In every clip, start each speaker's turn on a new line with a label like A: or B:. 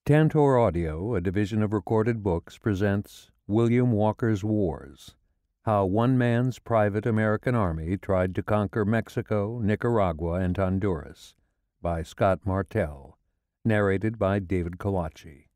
A: Tantor Audio, a division of Recorded Books, presents William Walker's Wars, How One Man's Private American Army Tried to Conquer Mexico, Nicaragua, and Honduras, by Scott Martelle, narrated by David Colacci.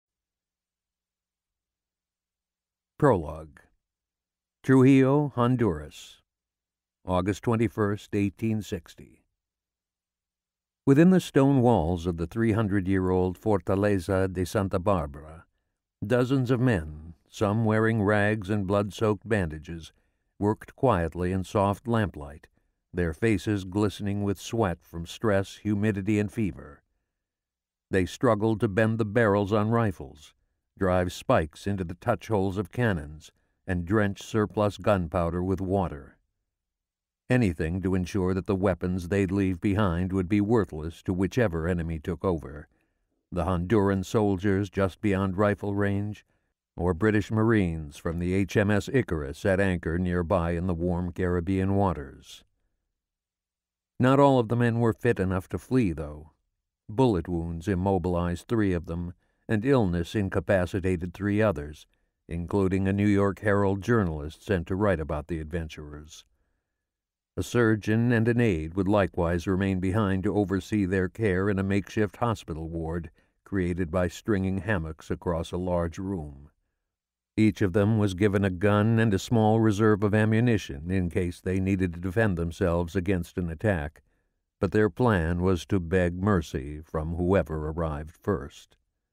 A: Prologue. Trujillo, Honduras, August 21st, 1860. Within the stone walls of the 300-year-old Fortaleza de Santa Barbara, dozens of men, some wearing rags and blood-soaked bandages, worked quietly in soft lamplight, their faces glistening with sweat from stress, humidity, and fever. They struggled to bend the barrels on rifles, drive spikes into the touch-holes of cannons, and drench surplus gunpowder with water. Anything to ensure that the weapons they'd leave behind would be worthless to whichever enemy took over, the Honduran soldiers just beyond rifle range, or British Marines from the HMS Icarus at anchor nearby in the warm Caribbean waters. Not all of the men were fit enough to flee, though. Bullet wounds immobilized 3 of them, and illness incapacitated 3 others, including a New York Herald journalist sent to write about the adventurers. A surgeon and an aide would likewise remain behind to oversee their care in a makeshift hospital ward created by stringing hammocks across a large room. Each of them was given a gun and a small reserve of ammunition in case they needed to defend themselves against an attack, but their plan was to beg mercy from whoever arrived first.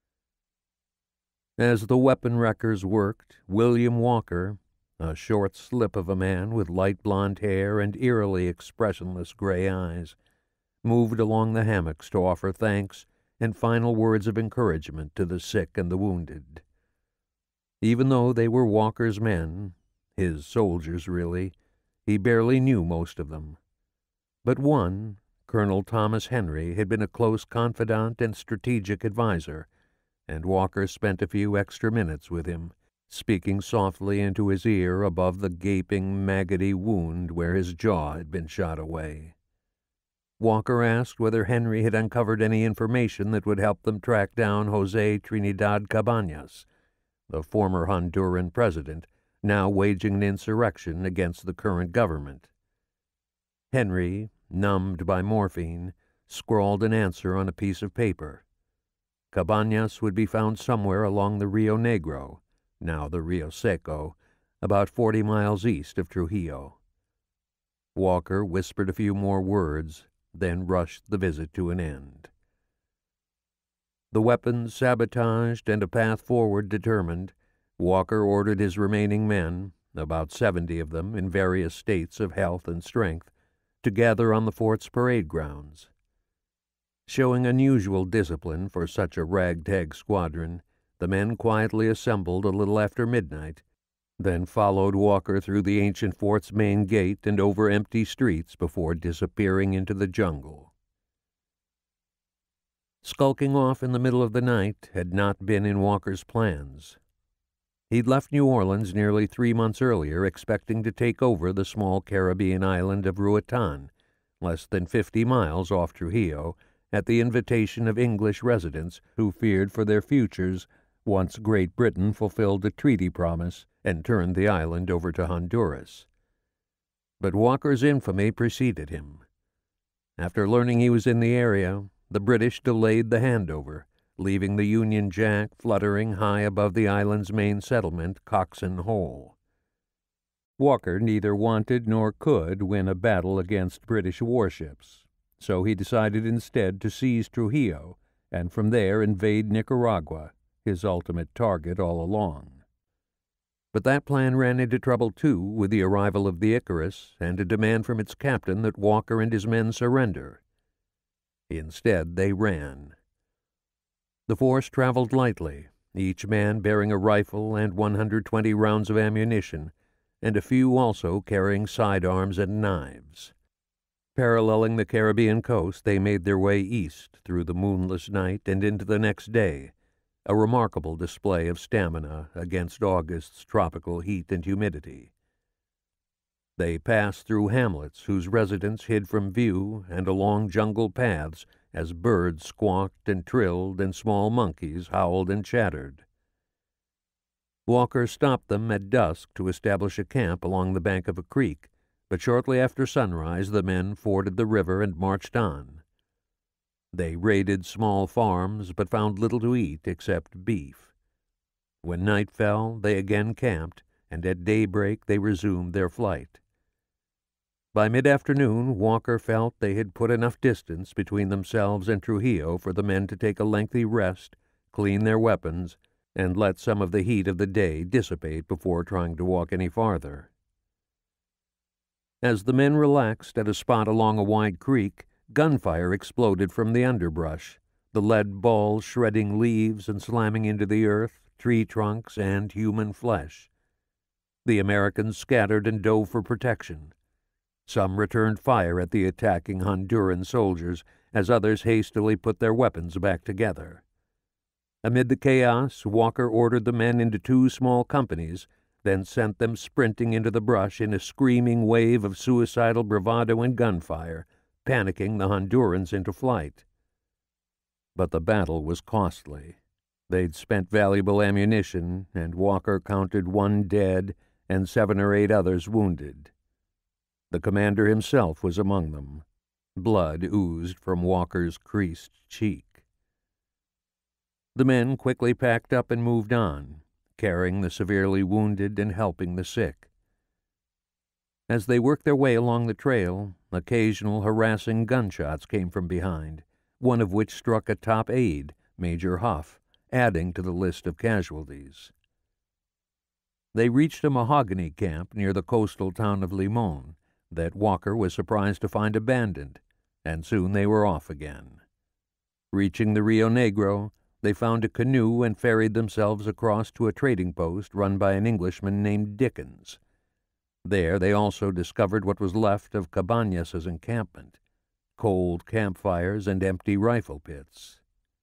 A: As the weapon wreckers worked, William Walker, a short slip of a man with light blond hair and eerily expressionless gray eyes, moved along the hammocks to offer thanks and final words of encouragement to the sick and the wounded. Even though they were Walker's men, his soldiers really, he barely knew most of them. But one, Colonel Thomas Henry, had been a close confidant and strategic adviser, and Walker spent a few extra minutes with him, speaking softly into his ear above the gaping, maggoty wound where his jaw had been shot away. Walker asked whether Henry had uncovered any information that would help them track down José Trinidad Cabañas, the former Honduran president, now waging an insurrection against the current government. Henry, numbed by morphine, scrawled an answer on a piece of paper. Cabañas would be found somewhere along the Rio Negro, now the Rio Seco, about 40 miles east of Trujillo. Walker whispered a few more words, then rushed the visit to an end. The weapons sabotaged and a path forward determined, Walker ordered his remaining men, about 70 of them in various states of health and strength, to gather on the fort's parade grounds. Showing unusual discipline for such a ragtag squadron, the men quietly assembled a little after midnight, then followed Walker through the ancient fort's main gate and over empty streets before disappearing into the jungle. Skulking off in the middle of the night had not been in Walker's plans. He'd left New Orleans nearly 3 months earlier, expecting to take over the small Caribbean island of Roatan, less than 50 miles off Trujillo, at the invitation of English residents who feared for their futures once Great Britain fulfilled a treaty promise and turned the island over to Honduras. But Walker's infamy preceded him. After learning he was in the area, the British delayed the handover, leaving the Union Jack fluttering high above the island's main settlement, Coxon Hole. Walker neither wanted nor could win a battle against British warships, so he decided instead to seize Trujillo and from there invade Nicaragua, his ultimate target all along. But that plan ran into trouble, too, with the arrival of the Icarus and a demand from its captain that Walker and his men surrender. Instead, they ran. The force traveled lightly, each man bearing a rifle and 120 rounds of ammunition, and a few also carrying sidearms and knives. Paralleling the Caribbean coast, they made their way east through the moonless night and into the next day, a remarkable display of stamina against August's tropical heat and humidity. They passed through hamlets whose residents hid from view and along jungle paths as birds squawked and trilled and small monkeys howled and chattered. Walker stopped them at dusk to establish a camp along the bank of a creek, but shortly after sunrise the men forded the river and marched on. They raided small farms, but found little to eat except beef. When night fell, they again camped, and at daybreak they resumed their flight. By mid-afternoon, Walker felt they had put enough distance between themselves and Trujillo for the men to take a lengthy rest, clean their weapons, and let some of the heat of the day dissipate before trying to walk any farther. As the men relaxed at a spot along a wide creek, gunfire exploded from the underbrush, the lead balls shredding leaves and slamming into the earth, tree trunks, and human flesh. The Americans scattered and dove for protection. Some returned fire at the attacking Honduran soldiers, as others hastily put their weapons back together. Amid the chaos, Walker ordered the men into 2 small companies, then sent them sprinting into the brush in a screaming wave of suicidal bravado and gunfire, panicking the Hondurans into flight. But the battle was costly. They'd spent valuable ammunition, and Walker counted 1 dead and 7 or 8 others wounded. The commander himself was among them. Blood oozed from Walker's creased cheek. The men quickly packed up and moved on, carrying the severely wounded and helping the sick. As they worked their way along the trail, occasional harassing gunshots came from behind, one of which struck a top aide, Major Huff, adding to the list of casualties. They reached a mahogany camp near the coastal town of Limon that Walker was surprised to find abandoned, and soon they were off again. Reaching the Rio Negro, they found a canoe and ferried themselves across to a trading post run by an Englishman named Dickens. There they also discovered what was left of Cabañas's encampment, cold campfires and empty rifle pits.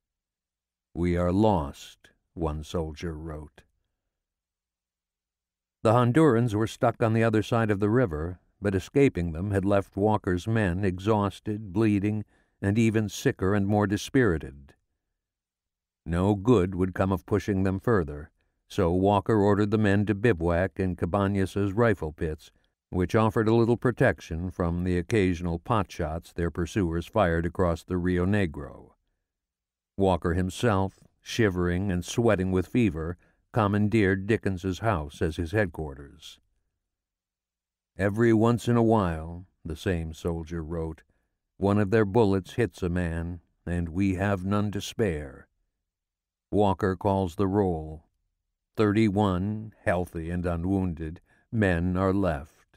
A: "We are lost," one soldier wrote. The Hondurans were stuck on the other side of the river, but escaping them had left Walker's men exhausted, bleeding, and even sicker and more dispirited. No good would come of pushing them further, so Walker ordered the men to bivouac in Cabañas's rifle pits, which offered a little protection from the occasional pot shots their pursuers fired across the Rio Negro. Walker himself, shivering and sweating with fever, commandeered Dickens's house as his headquarters. "Every once in a while," the same soldier wrote, "one of their bullets hits a man, and we have none to spare. Walker calls the roll. 31, healthy and unwounded, men are left."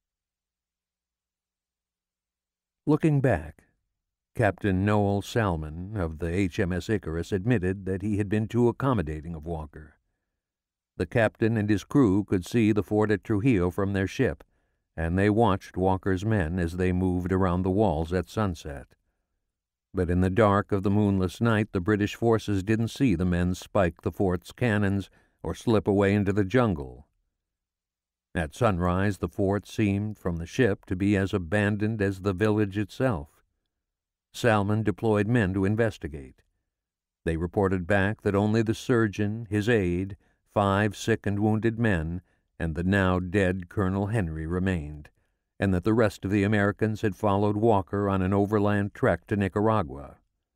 A: Looking back, Captain Noel Salmon of the HMS Icarus admitted that he had been too accommodating of Walker. The captain and his crew could see the fort at Trujillo from their ship, and they watched Walker's men as they moved around the walls at sunset. But in the dark of the moonless night, the British forces didn't see the men spike the fort's cannons or slip away into the jungle. At sunrise, the fort seemed, from the ship, to be as abandoned as the village itself. Salmon deployed men to investigate. They reported back that only the surgeon, his aide, 5 sick and wounded men, and the now dead Colonel Henry remained, and that the rest of the Americans had followed Walker on an overland trek to Nicaragua.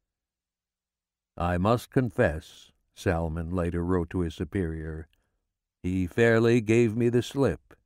A: "I must confess," Salmon later wrote to his superior, "he fairly gave me the slip."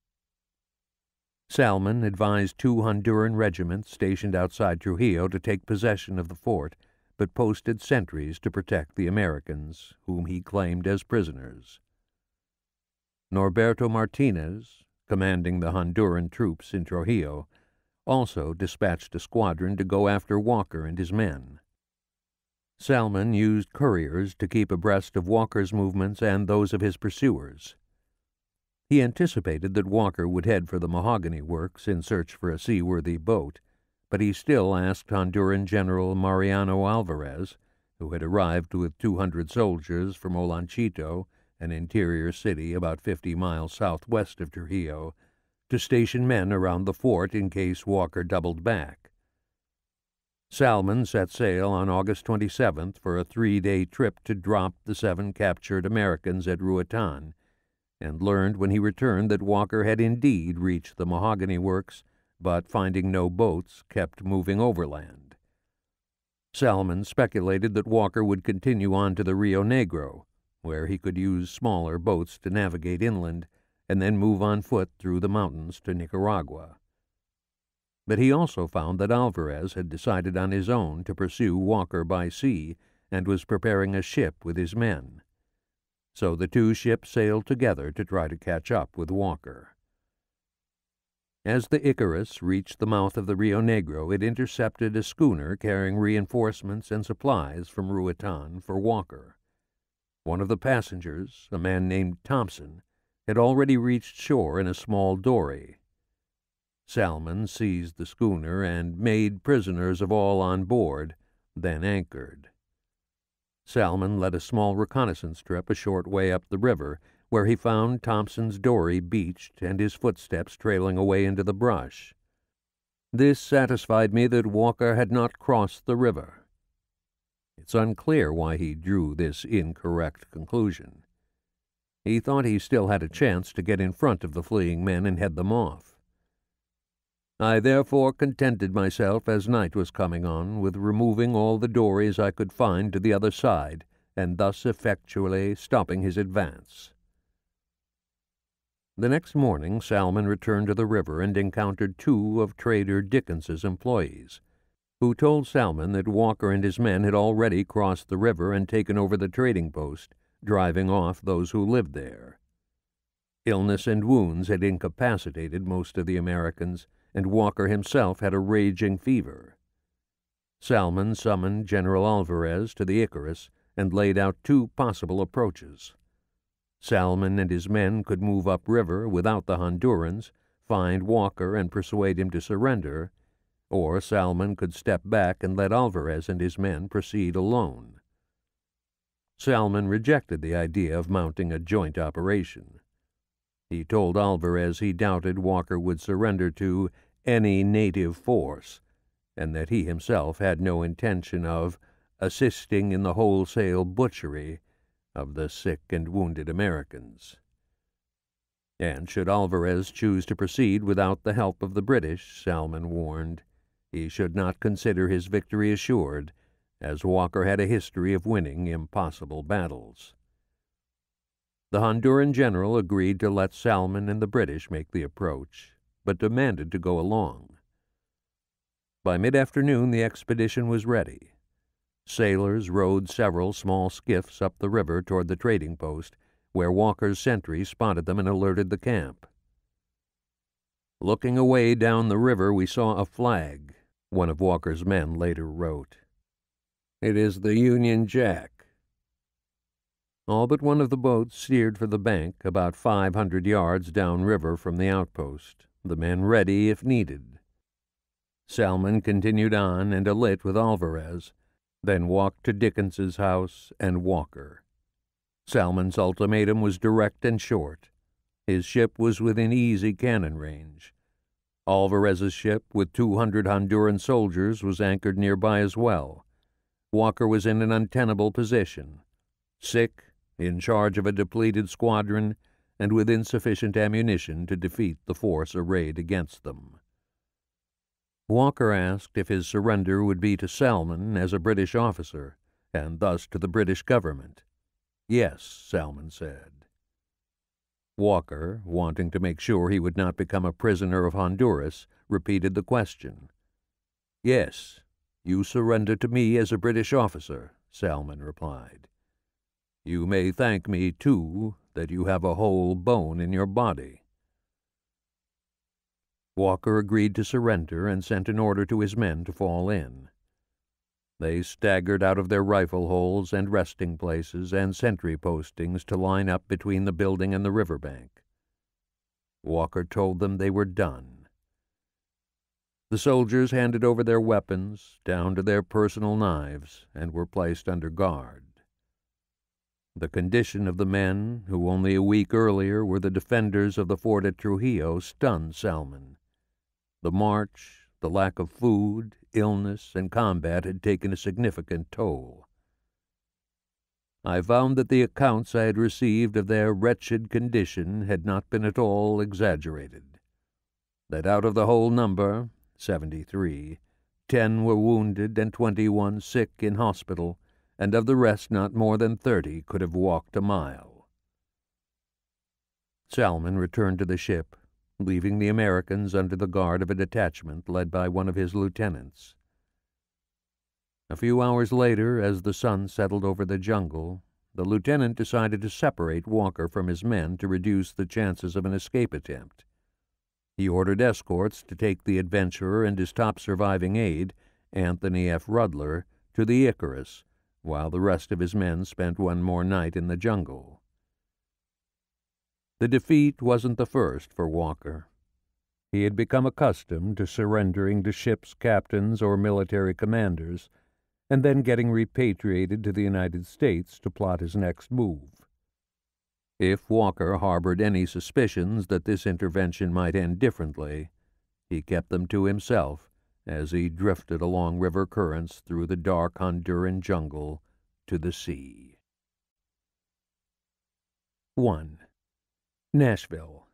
A: Salmon advised 2 Honduran regiments stationed outside Trujillo to take possession of the fort, but posted sentries to protect the Americans, whom he claimed as prisoners. Norberto Martinez, commanding the Honduran troops in Trujillo, also dispatched a squadron to go after Walker and his men. Salmon used couriers to keep abreast of Walker's movements and those of his pursuers. He anticipated that Walker would head for the mahogany works in search for a seaworthy boat, but he still asked Honduran General Mariano Alvarez, who had arrived with 200 soldiers from Olanchito, an interior city about 50 miles southwest of Trujillo, to station men around the fort in case Walker doubled back. Salmon set sail on August 27th for a 3-day trip to drop the 7 captured Americans at Roatan, and learned when he returned that Walker had indeed reached the mahogany works, but finding no boats, kept moving overland. Salmon speculated that Walker would continue on to the Rio Negro, where he could use smaller boats to navigate inland, and then move on foot through the mountains to Nicaragua. But he also found that Alvarez had decided on his own to pursue Walker by sea and was preparing a ship with his men. So the 2 ships sailed together to try to catch up with Walker. As the Icarus reached the mouth of the Rio Negro, it intercepted a schooner carrying reinforcements and supplies from Roatan for Walker. One of the passengers, a man named Thompson, had already reached shore in a small dory. Salmon seized the schooner and made prisoners of all on board, then anchored. Salmon led a small reconnaissance trip a short way up the river, where he found Thompson's dory beached and his footsteps trailing away into the brush. This satisfied me that Walker had not crossed the river. It's unclear why he drew this incorrect conclusion. He thought he still had a chance to get in front of the fleeing men and head them off. I therefore contented myself, as night was coming on, with removing all the dories I could find to the other side, and thus effectually stopping his advance. The next morning Salmon returned to the river and encountered 2 of Trader Dickens's employees, who told Salmon that Walker and his men had already crossed the river and taken over the trading post, driving off those who lived there. Illness and wounds had incapacitated most of the Americans, and Walker himself had a raging fever. Salmon summoned General Alvarez to the Icarus and laid out 2 possible approaches. Salmon and his men could move upriver without the Hondurans, find Walker and persuade him to surrender, or Salmon could step back and let Alvarez and his men proceed alone. Salmon rejected the idea of mounting a joint operation. He told Alvarez he doubted Walker would surrender to any native force, and that he himself had no intention of assisting in the wholesale butchery of the sick and wounded Americans. And should Alvarez choose to proceed without the help of the British, Salmon warned, he should not consider his victory assured, as Walker had a history of winning impossible battles. The Honduran general agreed to let Salmon and the British make the approach, but demanded to go along. By mid-afternoon the expedition was ready. Sailors rowed several small skiffs up the river toward the trading post, where Walker's sentry spotted them and alerted the camp. Looking away down the river, we saw a flag, one of Walker's men later wrote. It is the Union Jack. All but one of the boats steered for the bank, about 500 yards downriver from the outpost, the men ready if needed. Salmon continued on and alit with Alvarez, then walked to Dickens's house and Walker. Salmon's ultimatum was direct and short. His ship was within easy cannon range. Alvarez's ship, with 200 Honduran soldiers, was anchored nearby as well. Walker was in an untenable position, sick, in charge of a depleted squadron, and with insufficient ammunition to defeat the force arrayed against them. Walker asked if his surrender would be to Salmon as a British officer, and thus to the British government. Yes, Salmon said. Walker, wanting to make sure he would not become a prisoner of Honduras, repeated the question. Yes, you surrender to me as a British officer, Salmon replied. You may thank me, too, that you have a whole bone in your body. Walker agreed to surrender and sent an order to his men to fall in. They staggered out of their rifle holes and resting places and sentry postings to line up between the building and the riverbank. Walker told them they were done. The soldiers handed over their weapons, down to their personal knives, and were placed under guard. The condition of the men, who only a week earlier were the defenders of the fort at Trujillo, stunned Salmon. The march, the lack of food, illness, and combat had taken a significant toll. I found that the accounts I had received of their wretched condition had not been at all exaggerated. That out of the whole number, 73, 10 were wounded and 21 sick in hospital, and of the rest not more than 30 could have walked a mile. Salmon returned to the ship, leaving the Americans under the guard of a detachment led by one of his lieutenants. A few hours later, as the sun settled over the jungle, the lieutenant decided to separate Walker from his men to reduce the chances of an escape attempt. He ordered escorts to take the adventurer and his top surviving aide, Anthony F. Rudler, to the Icarus, while the rest of his men spent one more night in the jungle. The defeat wasn't the first for Walker. He had become accustomed to surrendering to ship's captains or military commanders, and then getting repatriated to the United States to plot his next move. If Walker harbored any suspicions that this intervention might end differently, he kept them to himself as he drifted along river currents through the dark Honduran jungle to the sea. 1. Nashville.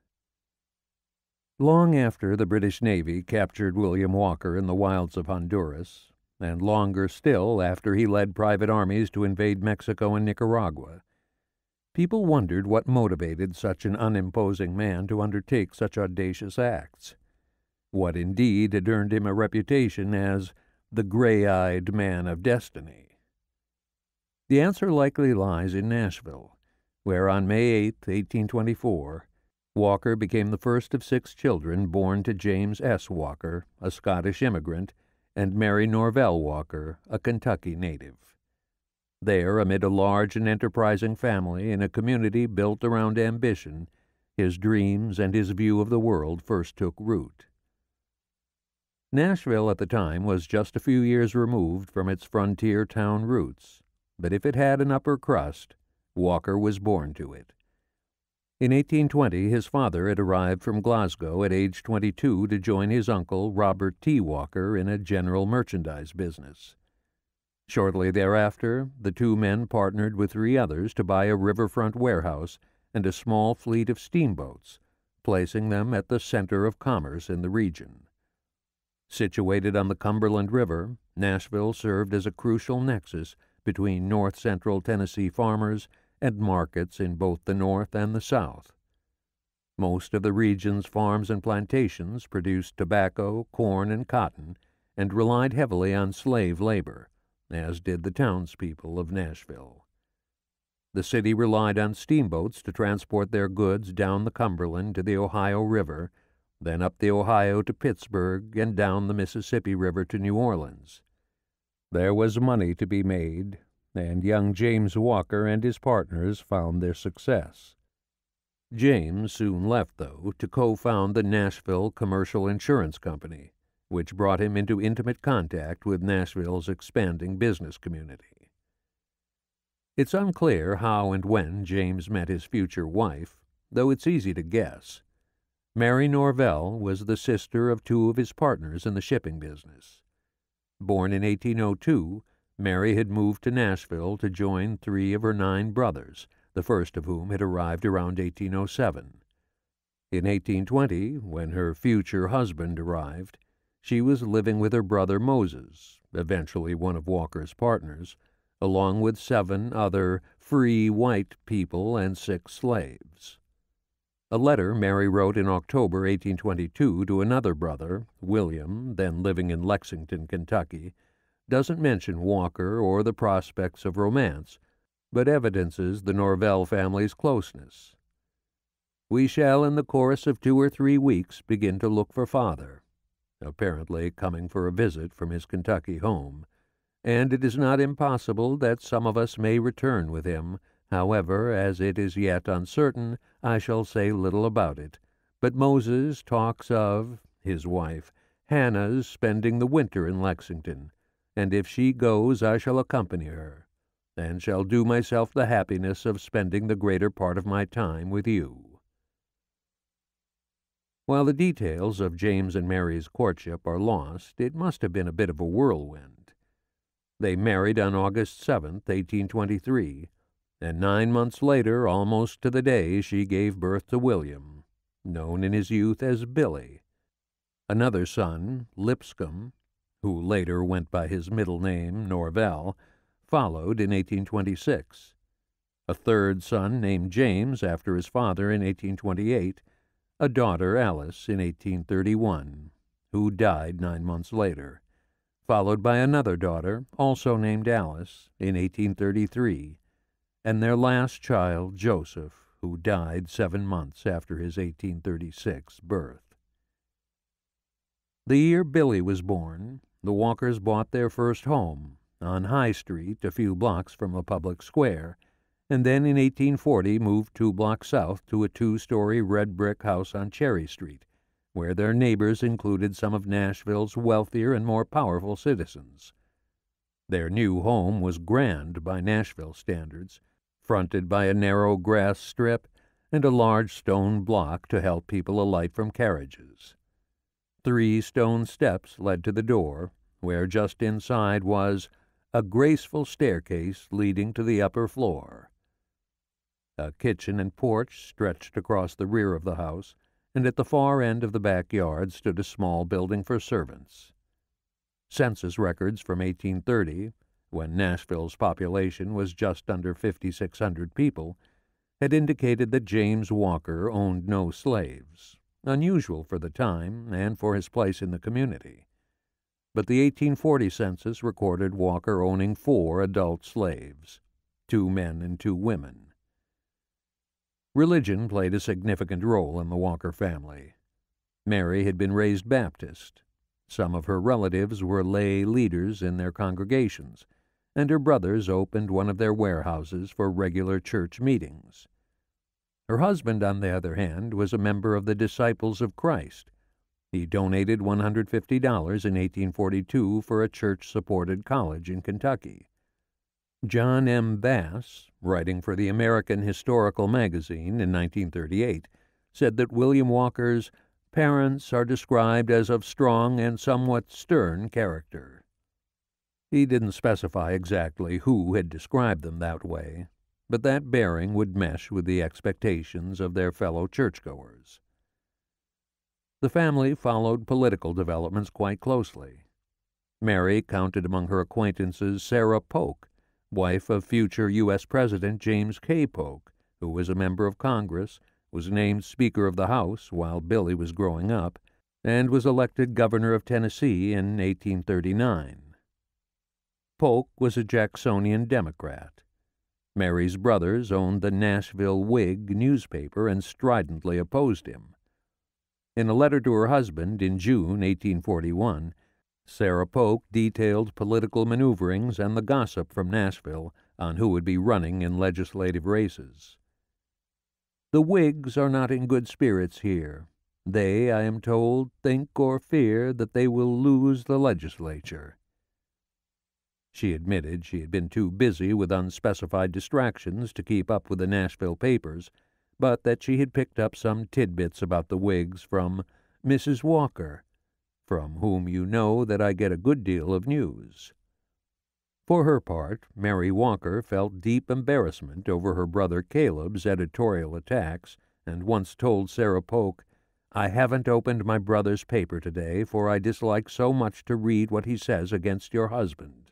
A: Long after the British Navy captured William Walker in the wilds of Honduras, and longer still after he led private armies to invade Mexico and Nicaragua, people wondered what motivated such an unimposing man to undertake such audacious acts. What indeed had earned him a reputation as the gray-eyed man of destiny? The answer likely lies in Nashville, where on May 8, 1824, Walker became the first of 6 children born to James S. Walker, a Scottish immigrant, and Mary Norvell Walker, a Kentucky native. There, amid a large and enterprising family in a community built around ambition, his dreams and his view of the world first took root. Nashville at the time was just a few years removed from its frontier town roots, but if it had an upper crust, Walker was born to it. In 1820, his father had arrived from Glasgow at age 22 to join his uncle, Robert T. Walker, in a general merchandise business. Shortly thereafter, the two men partnered with 3 others to buy a riverfront warehouse and a small fleet of steamboats, placing them at the center of commerce in the region. Situated on the Cumberland River, Nashville served as a crucial nexus between north-central Tennessee farmers and markets in both the North and the South. Most of the region's farms and plantations produced tobacco, corn, and cotton, and relied heavily on slave labor, as did the townspeople of Nashville. The city relied on steamboats to transport their goods down the Cumberland to the Ohio River, then up the Ohio to Pittsburgh, and down the Mississippi River to New Orleans. There was money to be made, and young James Walker and his partners found their success. James soon left, though, to co-found the Nashville Commercial Insurance Company, which brought him into intimate contact with Nashville's expanding business community. It's unclear how and when James met his future wife, though it's easy to guess. Mary Norvell was the sister of 2 of his partners in the shipping business. Born in 1802, Mary had moved to Nashville to join 3 of her 9 brothers, the first of whom had arrived around 1807. In 1820, when her future husband arrived, she was living with her brother Moses, eventually one of Walker's partners, along with 7 other free white people and 6 slaves. A letter Mary wrote in October 1822 to another brother, William, then living in Lexington, Kentucky, doesn't mention Walker or the prospects of romance, but evidences the Norvell family's closeness. "We shall in the course of 2 or 3 weeks begin to look for father," apparently coming for a visit from his Kentucky home, "and it is not impossible that some of us may return with him. However, as it is yet uncertain, I shall say little about it. But Moses talks of," his wife, "Hannah's spending the winter in Lexington, and if she goes I shall accompany her, and shall do myself the happiness of spending the greater part of my time with you." While the details of James and Mary's courtship are lost, it must have been a bit of a whirlwind. They married on August 7, 1823, and 9 months later, almost to the day, she gave birth to William, known in his youth as Billy. Another son, Lipscomb, who later went by his middle name, Norvell, followed in 1826. A third son named James after his father in 1828, a daughter, Alice, in 1831, who died 9 months later, followed by another daughter, also named Alice, in 1833, and their last child, Joseph, who died 7 months after his 1836 birth. The year Billy was born, the Walkers bought their first home, on High Street, a few blocks from a public square, and then in 1840 moved 2 blocks south to a 2-story red brick house on Cherry Street, where their neighbors included some of Nashville's wealthier and more powerful citizens. Their new home was grand by Nashville standards, fronted by a narrow grass strip and a large stone block to help people alight from carriages. 3 stone steps led to the door, where just inside was a graceful staircase leading to the upper floor. A kitchen and porch stretched across the rear of the house, and at the far end of the backyard stood a small building for servants. Census records from 1830, when Nashville's population was just under 5,600 people, had indicated that James Walker owned no slaves, unusual for the time and for his place in the community. But the 1840 census recorded Walker owning 4 adult slaves, 2 men and 2 women. Religion played a significant role in the Walker family. Mary had been raised Baptist. Some of her relatives were lay leaders in their congregations, and her brothers opened one of their warehouses for regular church meetings. Her husband, on the other hand, was a member of the Disciples of Christ. He donated $150 in 1842 for a church-supported college in Kentucky. John M. Bass, writing for the American Historical Magazine in 1938, said that William Walker's parents are described as of strong and somewhat stern character. He didn't specify exactly who had described them that way, but that bearing would mesh with the expectations of their fellow churchgoers. The family followed political developments quite closely. Mary counted among her acquaintances Sarah Polk, wife of future U.S. President James K. Polk, who was a member of Congress, was named Speaker of the House while Billy was growing up, and was elected governor of Tennessee in 1839. Polk was a Jacksonian Democrat. Mary's brothers owned the Nashville Whig newspaper and stridently opposed him. In a letter to her husband in June 1841, Sarah Polk detailed political maneuverings and the gossip from Nashville on who would be running in legislative races. "The Whigs are not in good spirits here. They, I am told, think or fear that they will lose the legislature." She admitted she had been too busy with unspecified distractions to keep up with the Nashville papers, but that she had picked up some tidbits about the Whigs from Mrs. Walker, from whom you know that I get a good deal of news. For her part, Mary Walker felt deep embarrassment over her brother Caleb's editorial attacks, and once told Sarah Polk, "I haven't opened my brother's paper today, for I dislike so much to read what he says against your husband."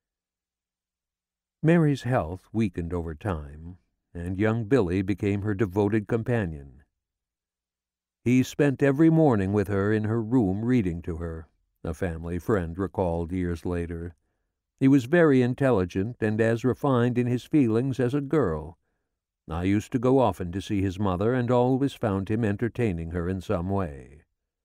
A: Mary's health weakened over time, and young Billy became her devoted companion. "He spent every morning with her in her room reading to her," a family friend recalled years later. "He was very intelligent and as refined in his feelings as a girl. I used to go often to see his mother and always found him entertaining her in some way."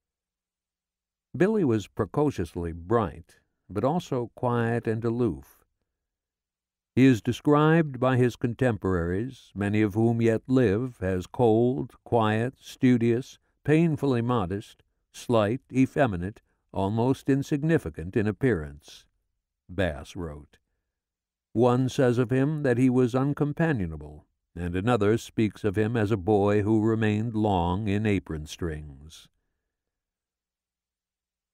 A: Billy was precociously bright, but also quiet and aloof. He is described by his contemporaries, many of whom yet live, as cold, quiet, studious, painfully modest, slight, effeminate, almost insignificant in appearance, Bass wrote. One says of him that he was uncompanionable, and another speaks of him as a boy who remained long in apron strings.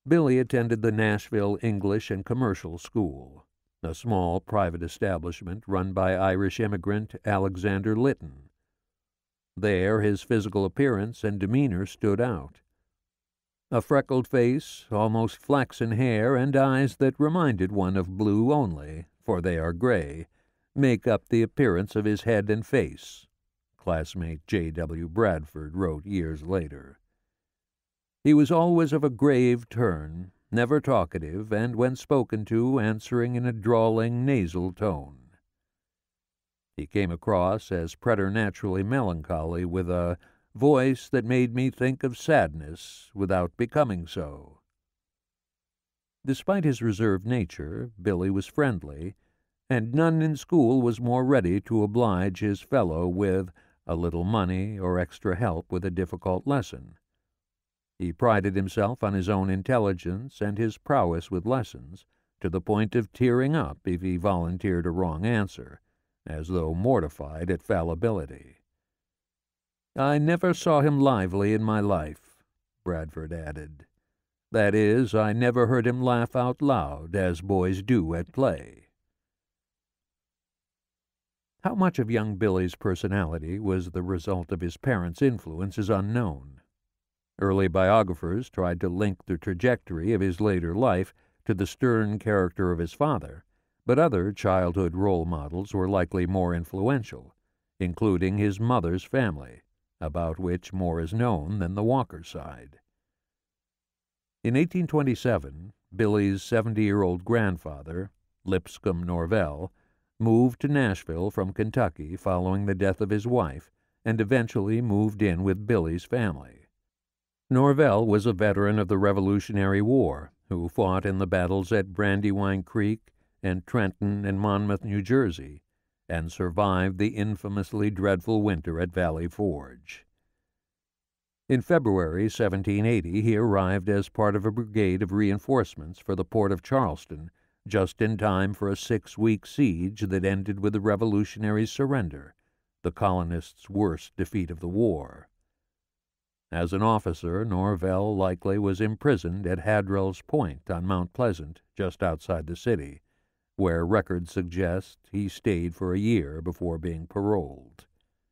A: Billy attended the Nashville English and Commercial School, a small private establishment run by Irish immigrant Alexander Litton. There his physical appearance and demeanor stood out. A freckled face, almost flaxen hair, and eyes that reminded one of blue only, for they are gray, make up the appearance of his head and face, classmate J.W. Bradford wrote years later. He was always of a grave turn, never talkative, and when spoken to, answering in a drawling, nasal tone. He came across as preternaturally melancholy, with a voice that made me think of sadness without becoming so. Despite his reserved nature, Billy was friendly, and none in school was more ready to oblige his fellow with a little money or extra help with a difficult lesson. He prided himself on his own intelligence and his prowess with lessons, to the point of tearing up if he volunteered a wrong answer, as though mortified at fallibility. "I never saw him lively in my life," Bradford added. "That is, I never heard him laugh out loud, as boys do at play." How much of young Billy's personality was the result of his parents' influence is unknown. Early biographers tried to link the trajectory of his later life to the stern character of his father, but other childhood role models were likely more influential, including his mother's family, about which more is known than the Walker side. In 1827, Billy's 70-year-old grandfather, Lipscomb Norvell, moved to Nashville from Kentucky following the death of his wife, and eventually moved in with Billy's family. Norvell was a veteran of the Revolutionary War who fought in the battles at Brandywine Creek and Trenton and Monmouth, New Jersey, and survived the infamously dreadful winter at Valley Forge. In February 1780, he arrived as part of a brigade of reinforcements for the port of Charleston, just in time for a 6-week siege that ended with the Revolutionaries' surrender, the colonists' worst defeat of the war. As an officer, Norvell likely was imprisoned at Hadrell's Point on Mount Pleasant, just outside the city, where records suggest he stayed for a year before being paroled.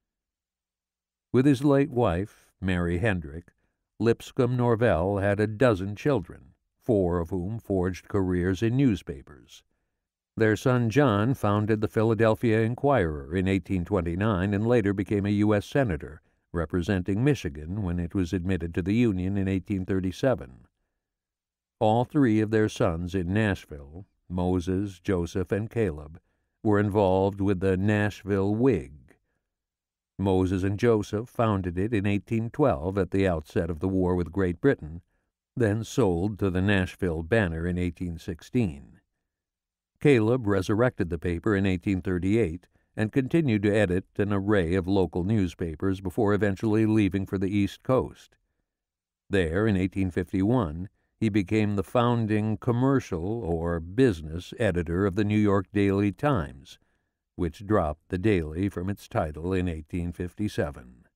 A: With his late wife, Mary Hendrick, Lipscomb Norvell had a dozen children, 4 of whom forged careers in newspapers. Their son John founded the Philadelphia Inquirer in 1829 and later became a U.S. Senator, representing Michigan when it was admitted to the Union in 1837. All 3 of their sons in Nashville, Moses, Joseph, and Caleb, were involved with the Nashville Whig. Moses and Joseph founded it in 1812 at the outset of the war with Great Britain, then sold to the Nashville Banner in 1816. Caleb resurrected the paper in 1838 and continued to edit an array of local newspapers before eventually leaving for the East Coast. There, in 1851, he became the founding commercial or business editor of the New York Daily Times, which dropped the daily from its title in 1857.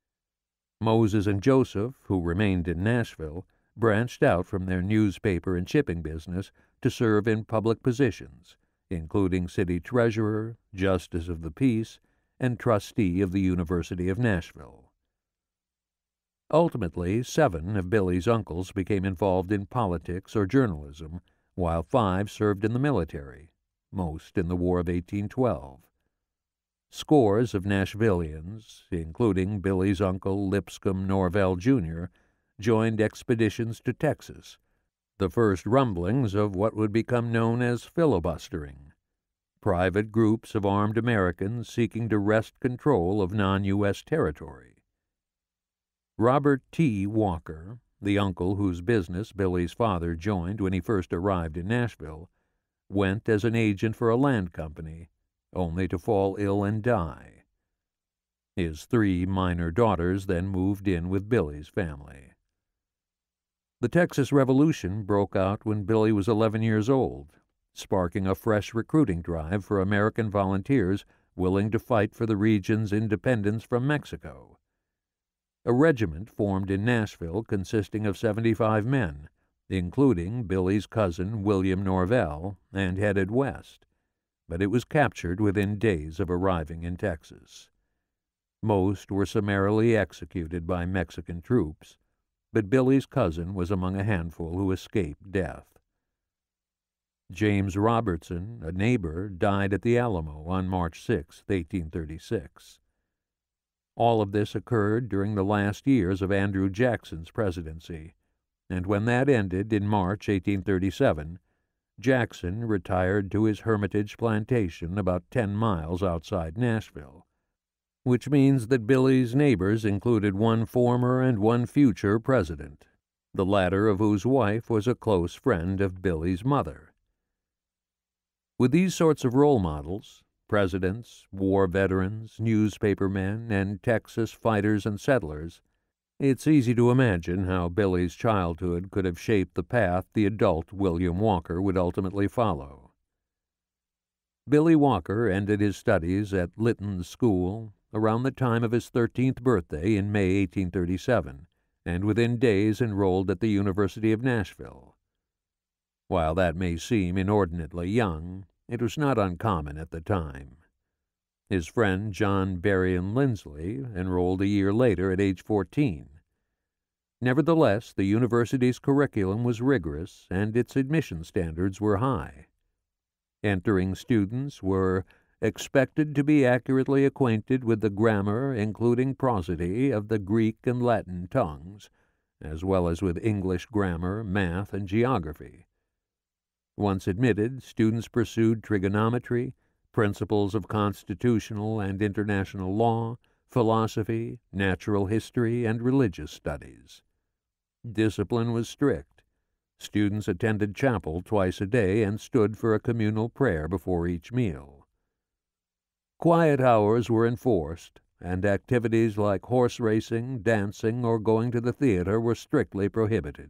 A: Moses and Joseph, who remained in Nashville, branched out from their newspaper and shipping business to serve in public positions, including city treasurer, justice of the peace, and trustee of the University of Nashville. Ultimately, 7 of Billy's uncles became involved in politics or journalism, while 5 served in the military, most in the War of 1812. Scores of Nashvillians, including Billy's uncle Lipscomb Norvell, Jr., joined expeditions to Texas, the first rumblings of what would become known as filibustering, private groups of armed Americans seeking to wrest control of non-U.S. territory. Robert T. Walker, the uncle whose business Billy's father joined when he first arrived in Nashville, went as an agent for a land company, only to fall ill and die. His 3 minor daughters then moved in with Billy's family. The Texas Revolution broke out when Billy was 11 years old, sparking a fresh recruiting drive for American volunteers willing to fight for the region's independence from Mexico. A regiment formed in Nashville consisting of 75 men, including Billy's cousin William Norvell, and headed west, but it was captured within days of arriving in Texas. Most were summarily executed by Mexican troops, but Billy's cousin was among a handful who escaped death. James Robertson, a neighbor, died at the Alamo on March 6, 1836. All of this occurred during the last years of Andrew Jackson's presidency, and when that ended in March 1837, Jackson retired to his Hermitage plantation about 10 miles outside Nashville, which means that Billy's neighbors included one former and one future president, the latter of whose wife was a close friend of Billy's mother. With these sorts of role models, presidents, war veterans, newspaper men, and Texas fighters and settlers, it's easy to imagine how Billy's childhood could have shaped the path the adult William Walker would ultimately follow. Billy Walker ended his studies at Lytton School around the time of his 13th birthday in May 1837, and within days enrolled at the University of Nashville. While that may seem inordinately young, it was not uncommon at the time. His friend John Berrien Lindsley enrolled a year later at age 14. Nevertheless, the university's curriculum was rigorous and its admission standards were high. Entering students were expected to be accurately acquainted with the grammar, including prosody, of the Greek and Latin tongues, as well as with English grammar, math, and geography. Once admitted, students pursued trigonometry, principles of constitutional and international law, philosophy, natural history, and religious studies. Discipline was strict. Students attended chapel twice a day and stood for a communal prayer before each meal. Quiet hours were enforced, and activities like horse racing, dancing, or going to the theater were strictly prohibited.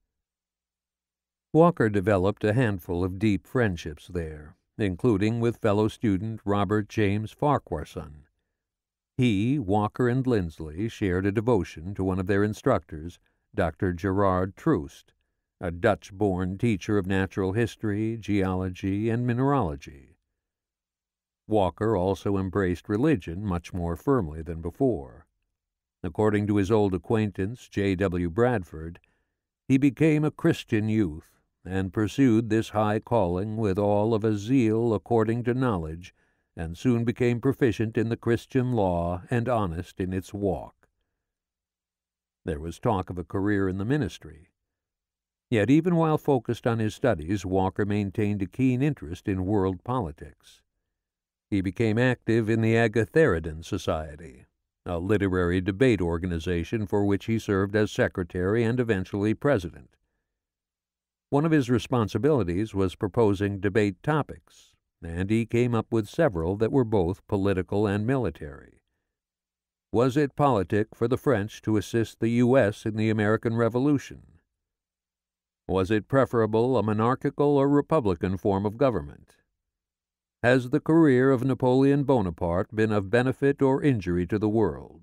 A: Walker developed a handful of deep friendships there, including with fellow student Robert James Farquharson. He, Walker, and Lindsley shared a devotion to one of their instructors, Dr. Gerard Troost, a Dutch-born teacher of natural history, geology, and mineralogy. Walker also embraced religion much more firmly than before. According to his old acquaintance, J.W. Bradford, he became a Christian youth and pursued this high calling with all of a zeal according to knowledge, and soon became proficient in the Christian law and honest in its walk. There was talk of a career in the ministry. Yet even while focused on his studies, Walker maintained a keen interest in world politics. He became active in the Agatheridan Society, a literary debate organization for which he served as secretary and eventually president. One of his responsibilities was proposing debate topics, and he came up with several that were both political and military. Was it politic for the French to assist the U.S. in the American Revolution? Was it preferable a monarchical or republican form of government? Has the career of Napoleon Bonaparte been of benefit or injury to the world?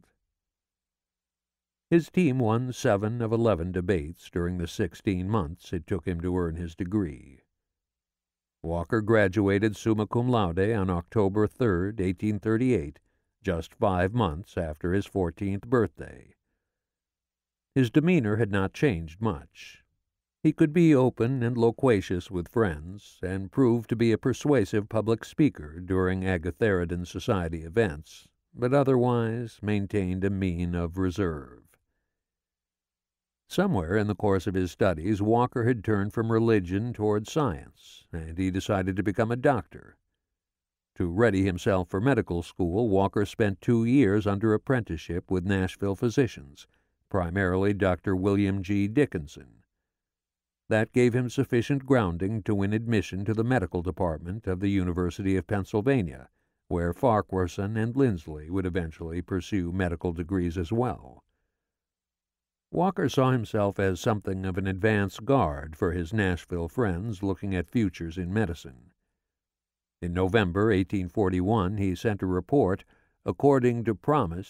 A: His team won 7 of 11 debates during the 16 months it took him to earn his degree. Walker graduated summa cum laude on October 3, 1838, just 5 months after his 14th birthday. His demeanor had not changed much. He could be open and loquacious with friends, and proved to be a persuasive public speaker during Agatheridan Society events, but otherwise maintained a mien of reserve. Somewhere in the course of his studies, Walker had turned from religion toward science, and he decided to become a doctor. To ready himself for medical school, Walker spent 2 years under apprenticeship with Nashville physicians, primarily Dr. William G. Dickinson. That gave him sufficient grounding to win admission to the medical department of the University of Pennsylvania, where Farquharson and Lindsley would eventually pursue medical degrees as well. Walker saw himself as something of an advance guard for his Nashville friends looking at futures in medicine. In November 1841, he sent a report, according to promise,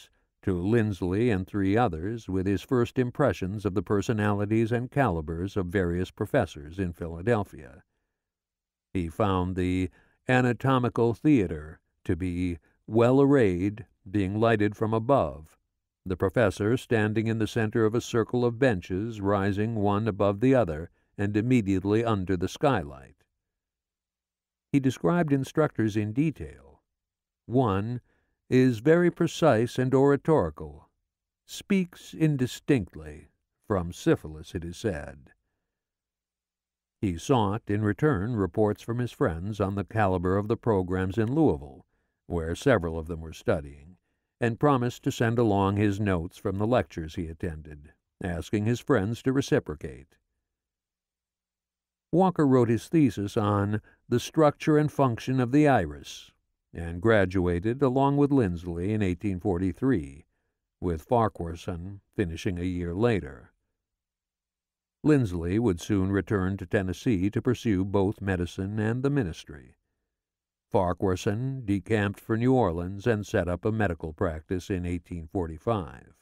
A: to Lindsley and 3 others with his first impressions of the personalities and calibers of various professors in Philadelphia. He found the anatomical theater to be well arrayed, being lighted from above, the professor standing in the center of a circle of benches rising one above the other and immediately under the skylight. He described instructors in detail. One is very precise and oratorical, speaks indistinctly, from syphilis, it is said. He sought, in return, reports from his friends on the caliber of the programs in Louisville, where several of them were studying, and promised to send along his notes from the lectures he attended, asking his friends to reciprocate. Walker wrote his thesis on the structure and function of the iris, and graduated along with Lindsley in 1843, with Farquharson finishing a year later. Lindsley would soon return to Tennessee to pursue both medicine and the ministry. Farquharson decamped for New Orleans and set up a medical practice in 1845.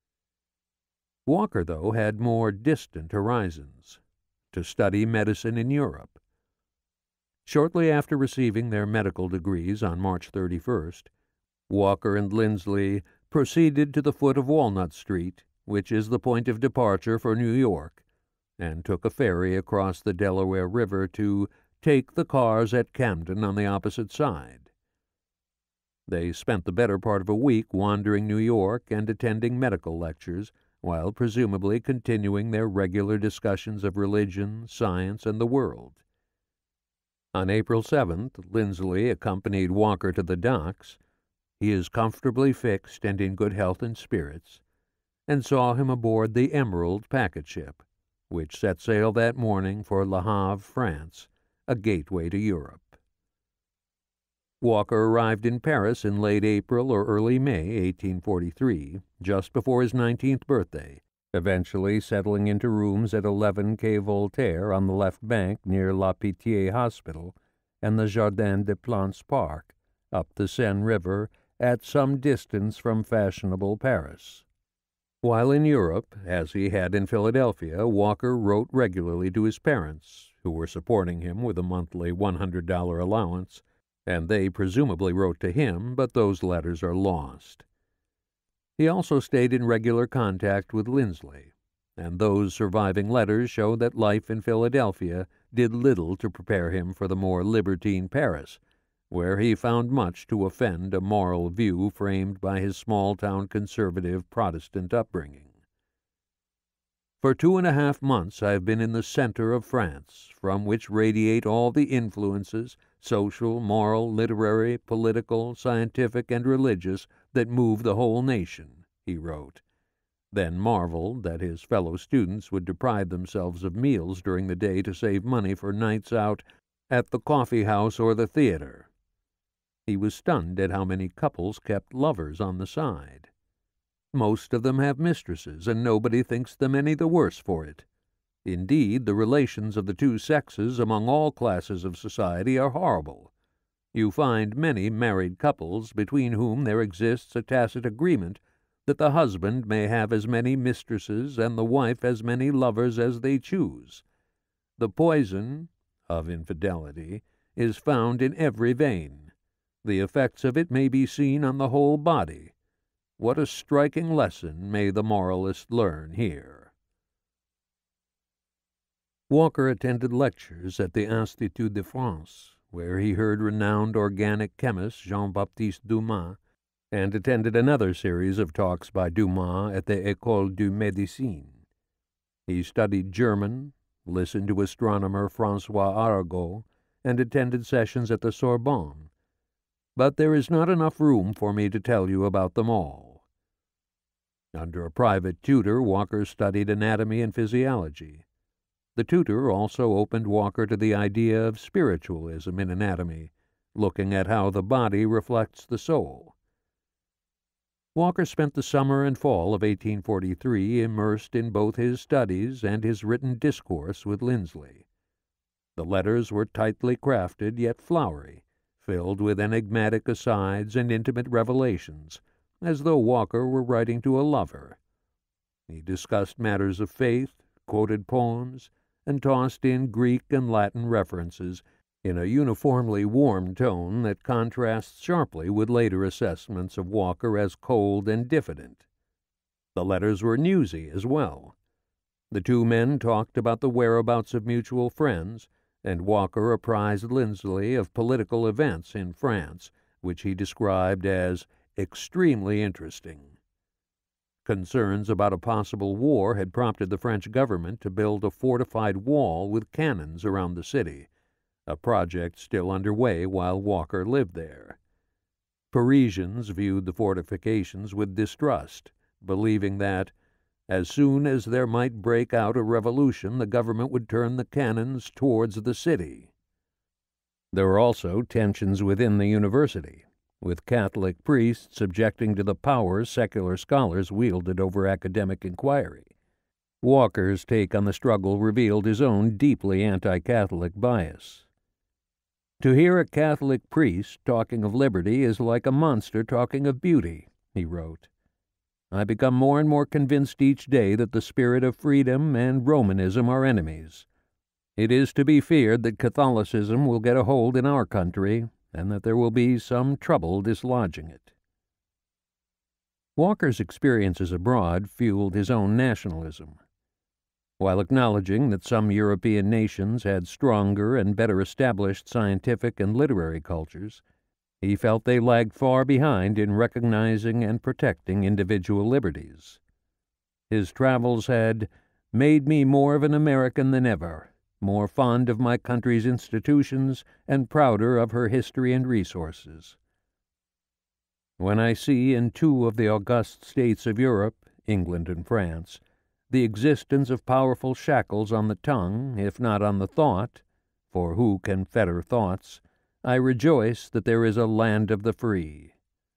A: Walker, though, had more distant horizons, to study medicine in Europe. Shortly after receiving their medical degrees on March 31st, Walker and Lindsley proceeded to the foot of Walnut Street, which is the point of departure for New York, and took a ferry across the Delaware River to take the cars at Camden on the opposite side. They spent the better part of a week wandering New York and attending medical lectures, while presumably continuing their regular discussions of religion, science, and the world. On April 7th, Lindsley accompanied Walker to the docks. He is comfortably fixed and in good health and spirits, and saw him aboard the Emerald packet ship, which set sail that morning for Le Havre, France, a gateway to Europe. Walker arrived in Paris in late April or early May 1843, just before his 19th birthday, eventually settling into rooms at 11 Quai Voltaire on the left bank near La Pitié Hospital and the Jardin des Plantes Park, up the Seine River at some distance from fashionable Paris. While in Europe, as he had in Philadelphia, Walker wrote regularly to his parents, who were supporting him with a monthly $100 allowance, and they presumably wrote to him, but those letters are lost. He also stayed in regular contact with Lindsley, and those surviving letters show that life in Philadelphia did little to prepare him for the more libertine Paris, where he found much to offend a moral view framed by his small-town conservative Protestant upbringing. For 2.5 months I have been in the center of France, from which radiate all the influences, social, moral, literary, political, scientific, and religious, that move the whole nation, he wrote, then marveled that his fellow students would deprive themselves of meals during the day to save money for nights out at the coffee house or the theater. He was stunned at how many couples kept lovers on the side. Most of them have mistresses, and nobody thinks them any the worse for it. Indeed, the relations of the two sexes among all classes of society are horrible. You find many married couples between whom there exists a tacit agreement that the husband may have as many mistresses and the wife as many lovers as they choose. The poison of infidelity is found in every vein. The effects of it may be seen on the whole body. What a striking lesson may the moralist learn here. Walker attended lectures at the Institut de France, where he heard renowned organic chemist Jean-Baptiste Dumas, and attended another series of talks by Dumas at the École de Médecine. He studied German, listened to astronomer François Arago, and attended sessions at the Sorbonne. But there is not enough room for me to tell you about them all. Under a private tutor, Walker studied anatomy and physiology. The tutor also opened Walker to the idea of spiritualism in anatomy, looking at how the body reflects the soul. Walker spent the summer and fall of 1843 immersed in both his studies and his written discourse with Lindsley. The letters were tightly crafted yet flowery, filled with enigmatic asides and intimate revelations, as though Walker were writing to a lover. He discussed matters of faith, quoted poems, and tossed in Greek and Latin references in a uniformly warm tone that contrasts sharply with later assessments of Walker as cold and diffident. The letters were newsy as well. The two men talked about the whereabouts of mutual friends, and Walker apprised Lindsley of political events in France, which he described as extremely interesting. Concerns about a possible war had prompted the French government to build a fortified wall with cannons around the city, a project still underway while Walker lived there. Parisians viewed the fortifications with distrust, believing that, as soon as there might break out a revolution, the government would turn the cannons towards the city. There were also tensions within the university, with Catholic priests objecting to the power secular scholars wielded over academic inquiry. Walker's take on the struggle revealed his own deeply anti-Catholic bias. "To hear a Catholic priest talking of liberty is like a monster talking of beauty," he wrote. "I become more and more convinced each day that the spirit of freedom and Romanism are enemies. It is to be feared that Catholicism will get a hold in our country, and that there will be some trouble dislodging it." Walker's experiences abroad fueled his own nationalism. While acknowledging that some European nations had stronger and better established scientific and literary cultures, he felt they lagged far behind in recognizing and protecting individual liberties. His travels had made me more of an American than ever, more fond of my country's institutions and prouder of her history and resources. When I see in two of the august states of Europe, England and France, the existence of powerful shackles on the tongue, if not on the thought, for who can fetter thoughts, I rejoice that there is a land of the free.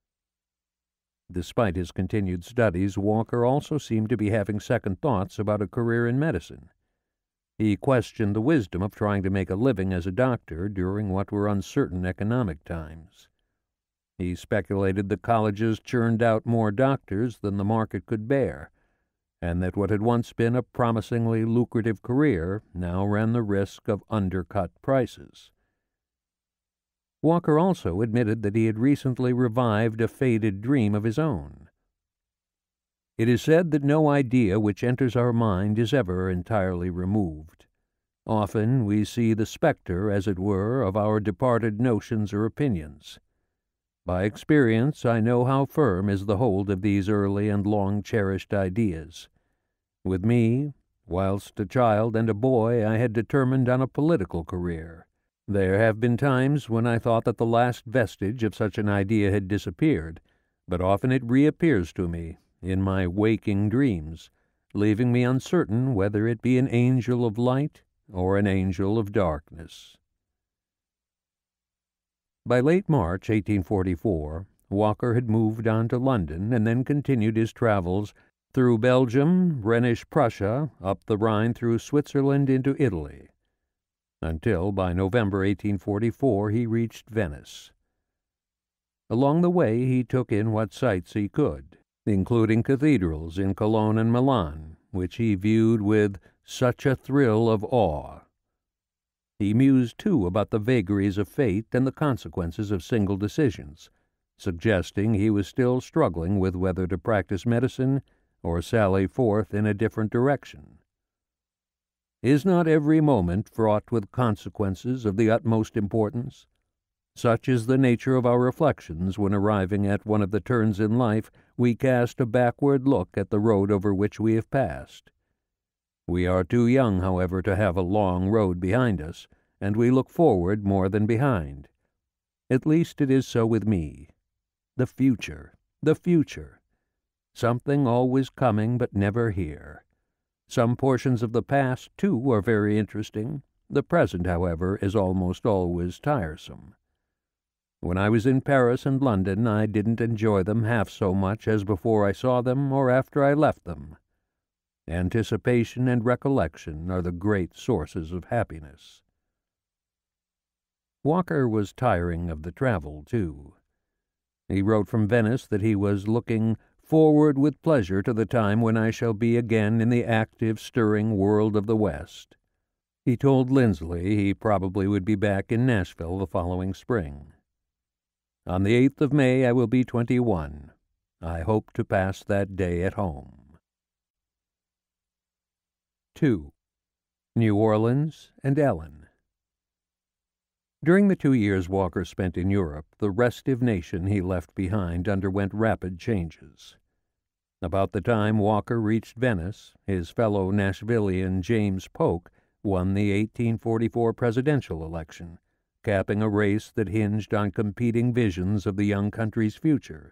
A: Despite his continued studies, Walker also seemed to be having second thoughts about a career in medicine. He questioned the wisdom of trying to make a living as a doctor during what were uncertain economic times. He speculated that colleges churned out more doctors than the market could bear, and that what had once been a promisingly lucrative career now ran the risk of undercut prices. Walker also admitted that he had recently revived a faded dream of his own. It is said that no idea which enters our mind is ever entirely removed. Often we see the specter, as it were, of our departed notions or opinions. By experience I know how firm is the hold of these early and long-cherished ideas. With me, whilst a child and a boy, I had determined on a political career. There have been times when I thought that the last vestige of such an idea had disappeared, but often it reappears to me in my waking dreams, leaving me uncertain whether it be an angel of light or an angel of darkness. By late March 1844, Walker had moved on to London and then continued his travels through Belgium, Rhenish Prussia, up the Rhine through Switzerland into Italy, until by November 1844 he reached Venice. Along the way he took in what sights he could, including cathedrals in Cologne and Milan, which he viewed with such a thrill of awe. He mused, too, about the vagaries of fate and the consequences of single decisions, suggesting he was still struggling with whether to practice medicine or sally forth in a different direction. Is not every moment fraught with consequences of the utmost importance? Such is the nature of our reflections when, arriving at one of the turns in life, we cast a backward look at the road over which we have passed. We are too young, however, to have a long road behind us, and we look forward more than behind. At least it is so with me. The future, the future. Something always coming but never here. Some portions of the past, too, are very interesting. The present, however, is almost always tiresome. When I was in Paris and London, I didn't enjoy them half so much as before I saw them or after I left them. Anticipation and recollection are the great sources of happiness. Walker was tiring of the travel, too. He wrote from Venice that he was looking forward with pleasure to the time when I shall be again in the active, stirring world of the West. He told Lindsley he probably would be back in Nashville the following spring. On the 8th of May I will be 21. I hope to pass that day at home. 2. New Orleans and Ellen. During the 2 years Walker spent in Europe, the restive nation he left behind underwent rapid changes. About the time Walker reached Venice, his fellow Nashvillian James Polk won the 1844 presidential election, capping a race that hinged on competing visions of the young country's future.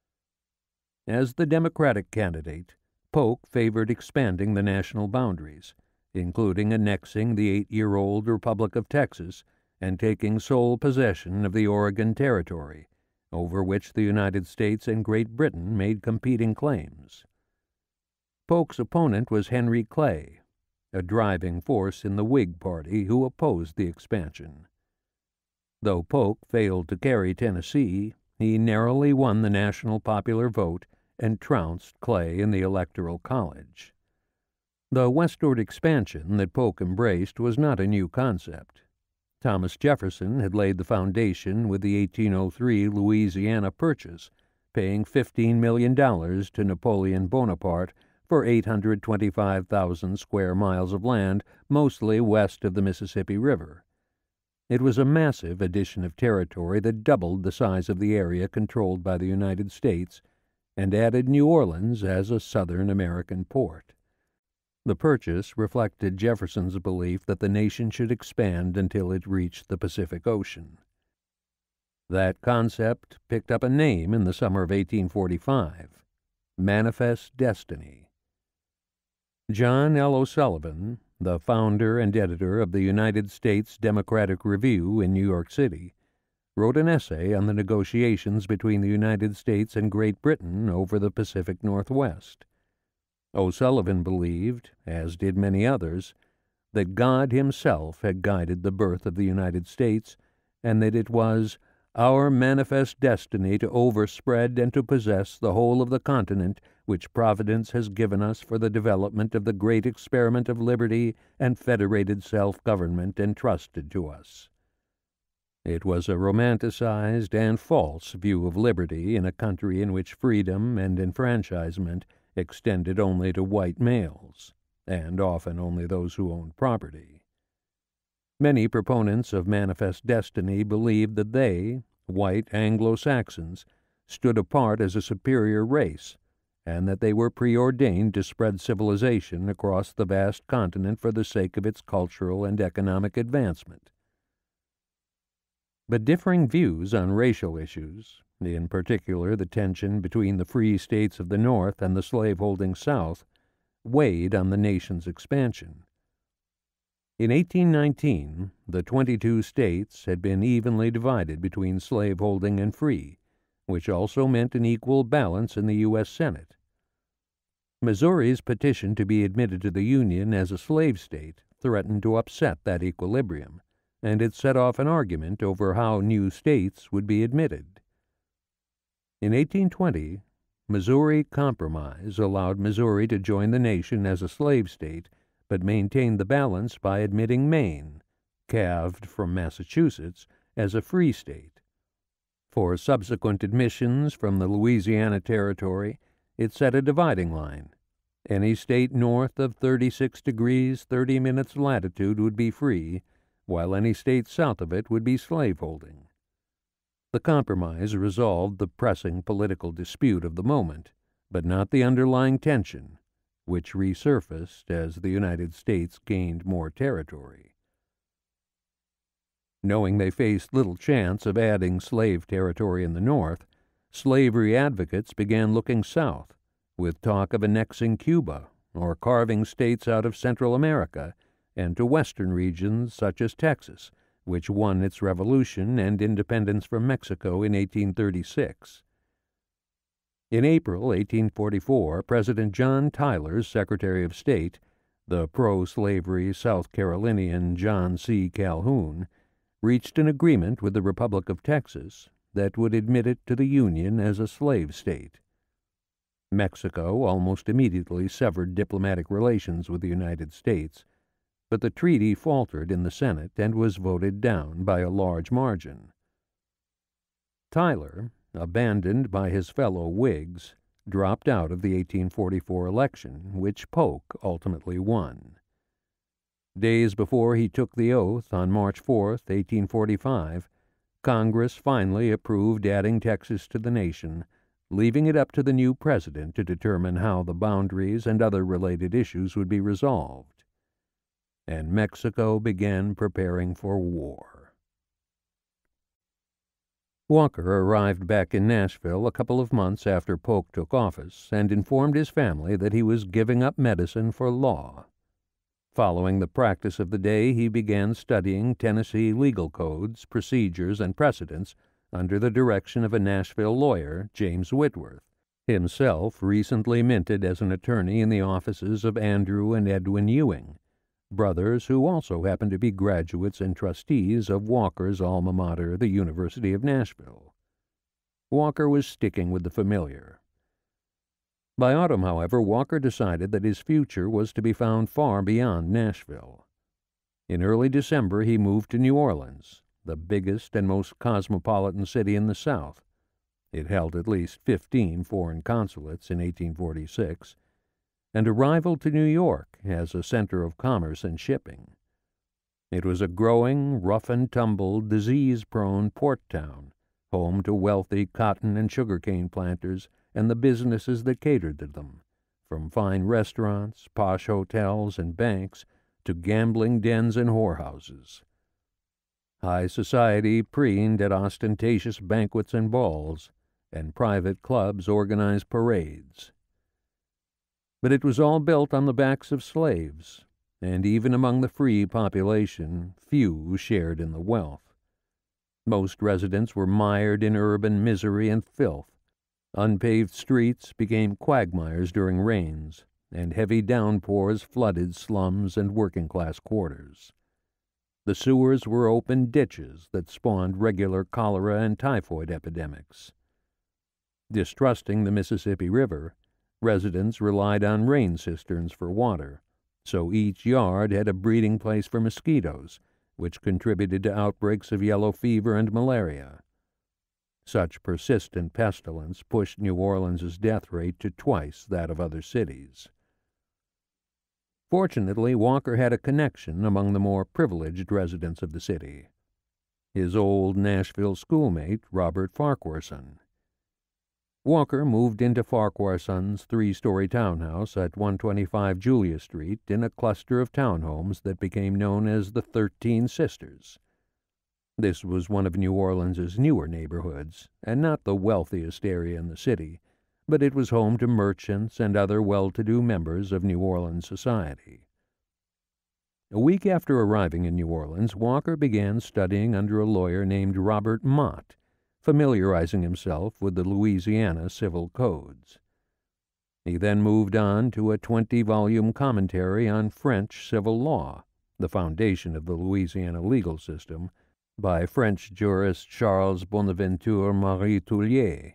A: As the Democratic candidate, Polk favored expanding the national boundaries, including annexing the 8-year-old Republic of Texas and taking sole possession of the Oregon Territory, over which the United States and Great Britain made competing claims. Polk's opponent was Henry Clay, a driving force in the Whig Party who opposed the expansion. Though Polk failed to carry Tennessee, he narrowly won the national popular vote and trounced Clay in the Electoral College. The westward expansion that Polk embraced was not a new concept. Thomas Jefferson had laid the foundation with the 1803 Louisiana Purchase, paying $15 million to Napoleon Bonaparte for 825,000 square miles of land, mostly west of the Mississippi River. It was a massive addition of territory that doubled the size of the area controlled by the United States and added New Orleans as a Southern American port. The purchase reflected Jefferson's belief that the nation should expand until it reached the Pacific Ocean. That concept picked up a name in the summer of 1845, Manifest Destiny. John L. O'Sullivan, the founder and editor of the United States Democratic Review in New York City, wrote an essay on the negotiations between the United States and Great Britain over the Pacific Northwest. O'Sullivan believed, as did many others, that God himself had guided the birth of the United States, and that it was our manifest destiny to overspread and to possess the whole of the continent which Providence has given us for the development of the great experiment of liberty and federated self-government entrusted to us. It was a romanticized and false view of liberty in a country in which freedom and enfranchisement extended only to white males, and often only those who owned property. Many proponents of manifest destiny believed that they, white Anglo-Saxons, stood apart as a superior race, and that they were preordained to spread civilization across the vast continent for the sake of its cultural and economic advancement. But differing views on racial issues, in particular the tension between the free states of the North and the slaveholding South, weighed on the nation's expansion. In 1819, the 22 states had been evenly divided between slaveholding and free, which also meant an equal balance in the U.S. Senate. Missouri's petition to be admitted to the Union as a slave state threatened to upset that equilibrium, and it set off an argument over how new states would be admitted. In 1820, Missouri Compromise allowed Missouri to join the nation as a slave state, but maintained the balance by admitting Maine, calved from Massachusetts, as a free state. For subsequent admissions from the Louisiana Territory, it set a dividing line. Any state north of 36 degrees 30 minutes latitude would be free, while any state south of it would be slaveholding. The compromise resolved the pressing political dispute of the moment, but not the underlying tension, which resurfaced as the United States gained more territory. Knowing they faced little chance of adding slave territory in the North, slavery advocates began looking south, with talk of annexing Cuba or carving states out of Central America and to western regions such as Texas, which won its revolution and independence from Mexico in 1836. In April 1844, President John Tyler's Secretary of State, the pro-slavery South Carolinian John C. Calhoun, reached an agreement with the Republic of Texas that would admit it to the Union as a slave state. Mexico almost immediately severed diplomatic relations with the United States, but the treaty faltered in the Senate and was voted down by a large margin. Tyler, abandoned by his fellow Whigs, dropped out of the 1844 election, which Polk ultimately won. Days before he took the oath, on March 4, 1845, Congress finally approved adding Texas to the nation, leaving it up to the new president to determine how the boundaries and other related issues would be resolved. And Mexico began preparing for war. Walker arrived back in Nashville a couple of months after Polk took office and informed his family that he was giving up medicine for law. Following the practice of the day, he began studying Tennessee legal codes, procedures, and precedents under the direction of a Nashville lawyer, James Whitworth, himself recently minted as an attorney in the offices of Andrew and Edwin Ewing, brothers who also happened to be graduates and trustees of Walker's alma mater, the University of Nashville. Walker was sticking with the familiar. By autumn, however, Walker decided that his future was to be found far beyond Nashville. In early December, he moved to New Orleans, the biggest and most cosmopolitan city in the South. It held at least 15 foreign consulates in 1846, and a rival to New York as a center of commerce and shipping. It was a growing, rough-and-tumble, disease-prone port town, home to wealthy cotton and sugarcane planters and the businesses that catered to them, from fine restaurants, posh hotels, and banks to gambling dens and whorehouses. High society preened at ostentatious banquets and balls, and private clubs organized parades. But it was all built on the backs of slaves, and even among the free population, few shared in the wealth. Most residents were mired in urban misery and filth. Unpaved streets became quagmires during rains, and heavy downpours flooded slums and working-class quarters. The sewers were open ditches that spawned regular cholera and typhoid epidemics. Distrusting the Mississippi River, residents relied on rain cisterns for water, so each yard had a breeding place for mosquitoes, which contributed to outbreaks of yellow fever and malaria. Such persistent pestilence pushed New Orleans' death rate to twice that of other cities. Fortunately, Walker had a connection among the more privileged residents of the city. His old Nashville schoolmate, Robert Farquharson. Walker moved into Farquharson's three-story townhouse at 125 Julia Street in a cluster of townhomes that became known as the 13 Sisters. This was one of New Orleans' newer neighborhoods, and not the wealthiest area in the city, but it was home to merchants and other well-to-do members of New Orleans society. A week after arriving in New Orleans, Walker began studying under a lawyer named Robert Mott, familiarizing himself with the Louisiana civil codes. He then moved on to a 20-volume commentary on French civil law, the foundation of the Louisiana legal system, by French jurist Charles Bonaventure Marie Toulier.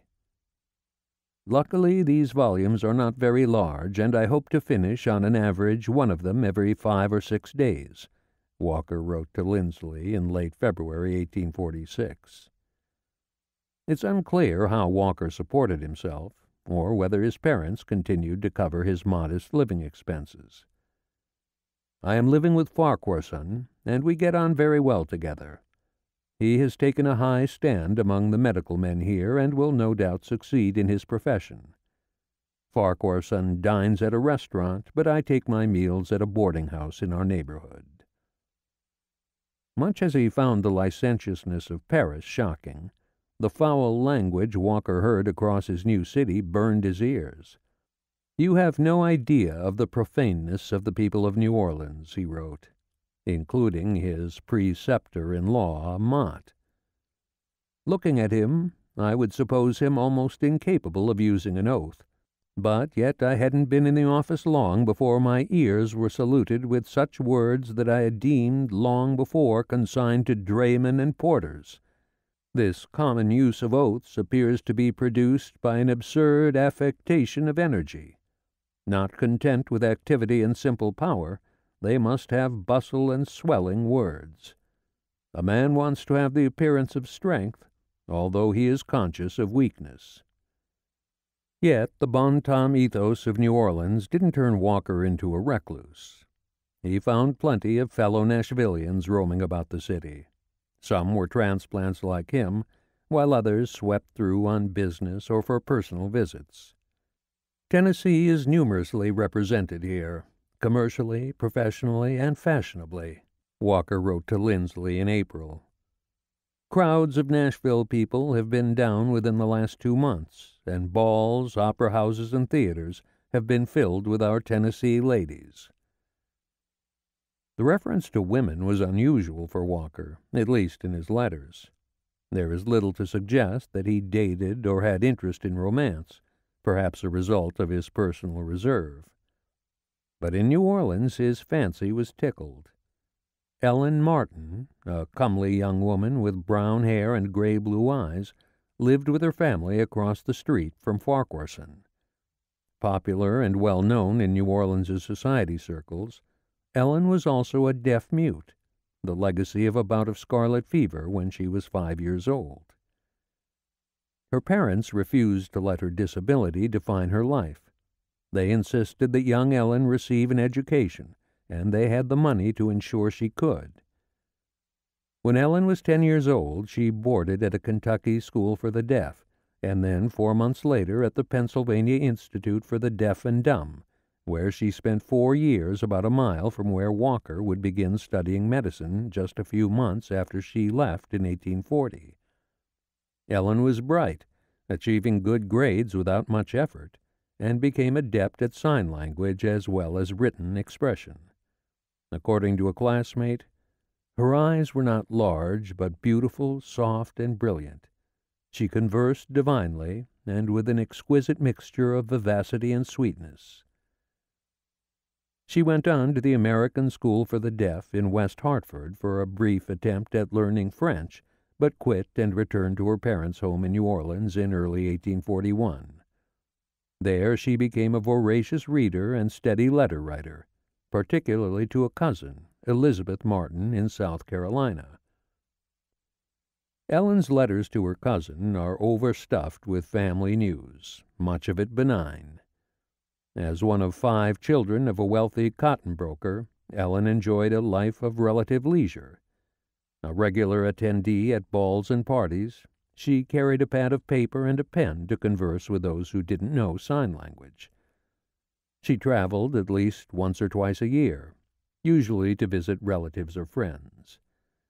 A: Luckily, these volumes are not very large, and I hope to finish on an average one of them every 5 or 6 days, Walker wrote to Lindsley in late February 1846. It's unclear how Walker supported himself, or whether his parents continued to cover his modest living expenses. I am living with Farquharson, and we get on very well together. He has taken a high stand among the medical men here and will no doubt succeed in his profession. Farquharson dines at a restaurant, but I take my meals at a boarding house in our neighborhood. Much as he found the licentiousness of Paris shocking, the foul language Walker heard across his new city burned his ears. "You have no idea of the profaneness of the people of New Orleans," he wrote, including his preceptor-in-law, Mott. Looking at him, I would suppose him almost incapable of using an oath, but yet I hadn't been in the office long before my ears were saluted with such words that I had deemed long before consigned to draymen and porters. This common use of oaths appears to be produced by an absurd affectation of energy. Not content with activity and simple power, they must have bustle and swelling words. A man wants to have the appearance of strength, although he is conscious of weakness. Yet the bon ton ethos of New Orleans didn't turn Walker into a recluse. He found plenty of fellow Nashvillians roaming about the city. Some were transplants like him, while others swept through on business or for personal visits. Tennessee is numerously represented here, commercially, professionally, and fashionably, Walker wrote to Lindsley in April. Crowds of Nashville people have been down within the last 2 months, and balls, opera houses, and theaters have been filled with our Tennessee ladies. The reference to women was unusual for Walker, at least in his letters. There is little to suggest that he dated or had interest in romance, perhaps a result of his personal reserve. But in New Orleans his fancy was tickled. Ellen Martin, a comely young woman with brown hair and gray-blue eyes, lived with her family across the street from Farquharson. Popular and well-known in New Orleans' society circles, Ellen was also a deaf-mute, the legacy of a bout of scarlet fever when she was 5 years old. Her parents refused to let her disability define her life. They insisted that young Ellen receive an education, and they had the money to ensure she could. When Ellen was 10 years old, she boarded at a Kentucky school for the deaf, and then 4 months later at the Pennsylvania Institute for the Deaf and Dumb, where she spent 4 years about a mile from where Walker would begin studying medicine just a few months after she left in 1840. Ellen was bright, achieving good grades without much effort, and became adept at sign language as well as written expression. According to a classmate, her eyes were not large, but beautiful, soft, and brilliant. She conversed divinely, and with an exquisite mixture of vivacity and sweetness. She went on to the American School for the Deaf in West Hartford for a brief attempt at learning French, but quit and returned to her parents' home in New Orleans in early 1841. There she became a voracious reader and steady letter writer, particularly to a cousin, Elizabeth Martin, in South Carolina. Ellen's letters to her cousin are overstuffed with family news, much of it benign. As one of 5 children of a wealthy cotton broker, Ellen enjoyed a life of relative leisure. A regular attendee at balls and parties, she carried a pad of paper and a pen to converse with those who didn't know sign language. She traveled at least once or twice a year, usually to visit relatives or friends.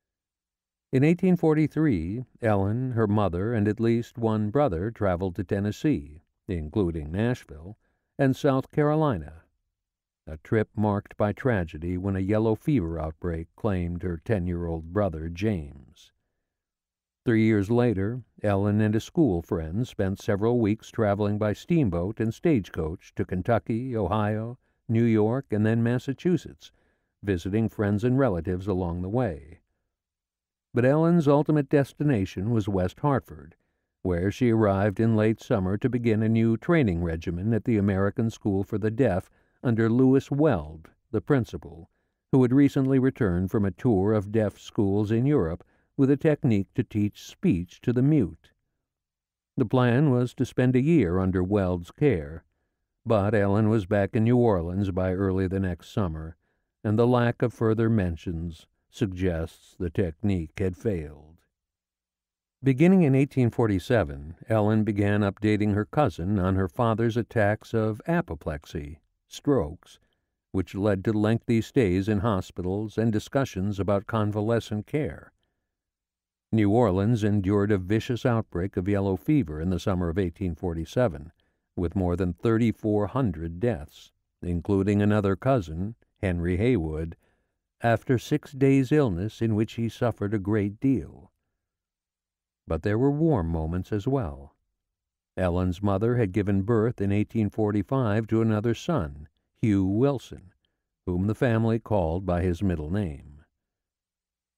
A: In 1843, Ellen, her mother, and at least one brother traveled to Tennessee, including Nashville, and South Carolina, a trip marked by tragedy when a yellow fever outbreak claimed her 10-year-old brother James. 3 years later, Ellen and a school friend spent several weeks traveling by steamboat and stagecoach to Kentucky, Ohio, New York, and then Massachusetts, visiting friends and relatives along the way. But Ellen's ultimate destination was West Hartford, where she arrived in late summer to begin a new training regimen at the American School for the Deaf under Lewis Weld, the principal, who had recently returned from a tour of deaf schools in Europe with a technique to teach speech to the mute. The plan was to spend a year under Weld's care, but Ellen was back in New Orleans by early the next summer, and the lack of further mentions suggests the technique had failed. Beginning in 1847, Ellen began updating her cousin on her father's attacks of apoplexy, strokes, which led to lengthy stays in hospitals and discussions about convalescent care. New Orleans endured a vicious outbreak of yellow fever in the summer of 1847, with more than 3,400 deaths, including another cousin, Henry Haywood, after 6 days' illness in which he suffered a great deal. But there were warm moments as well. Ellen's mother had given birth in 1845 to another son, Hugh Wilson, whom the family called by his middle name.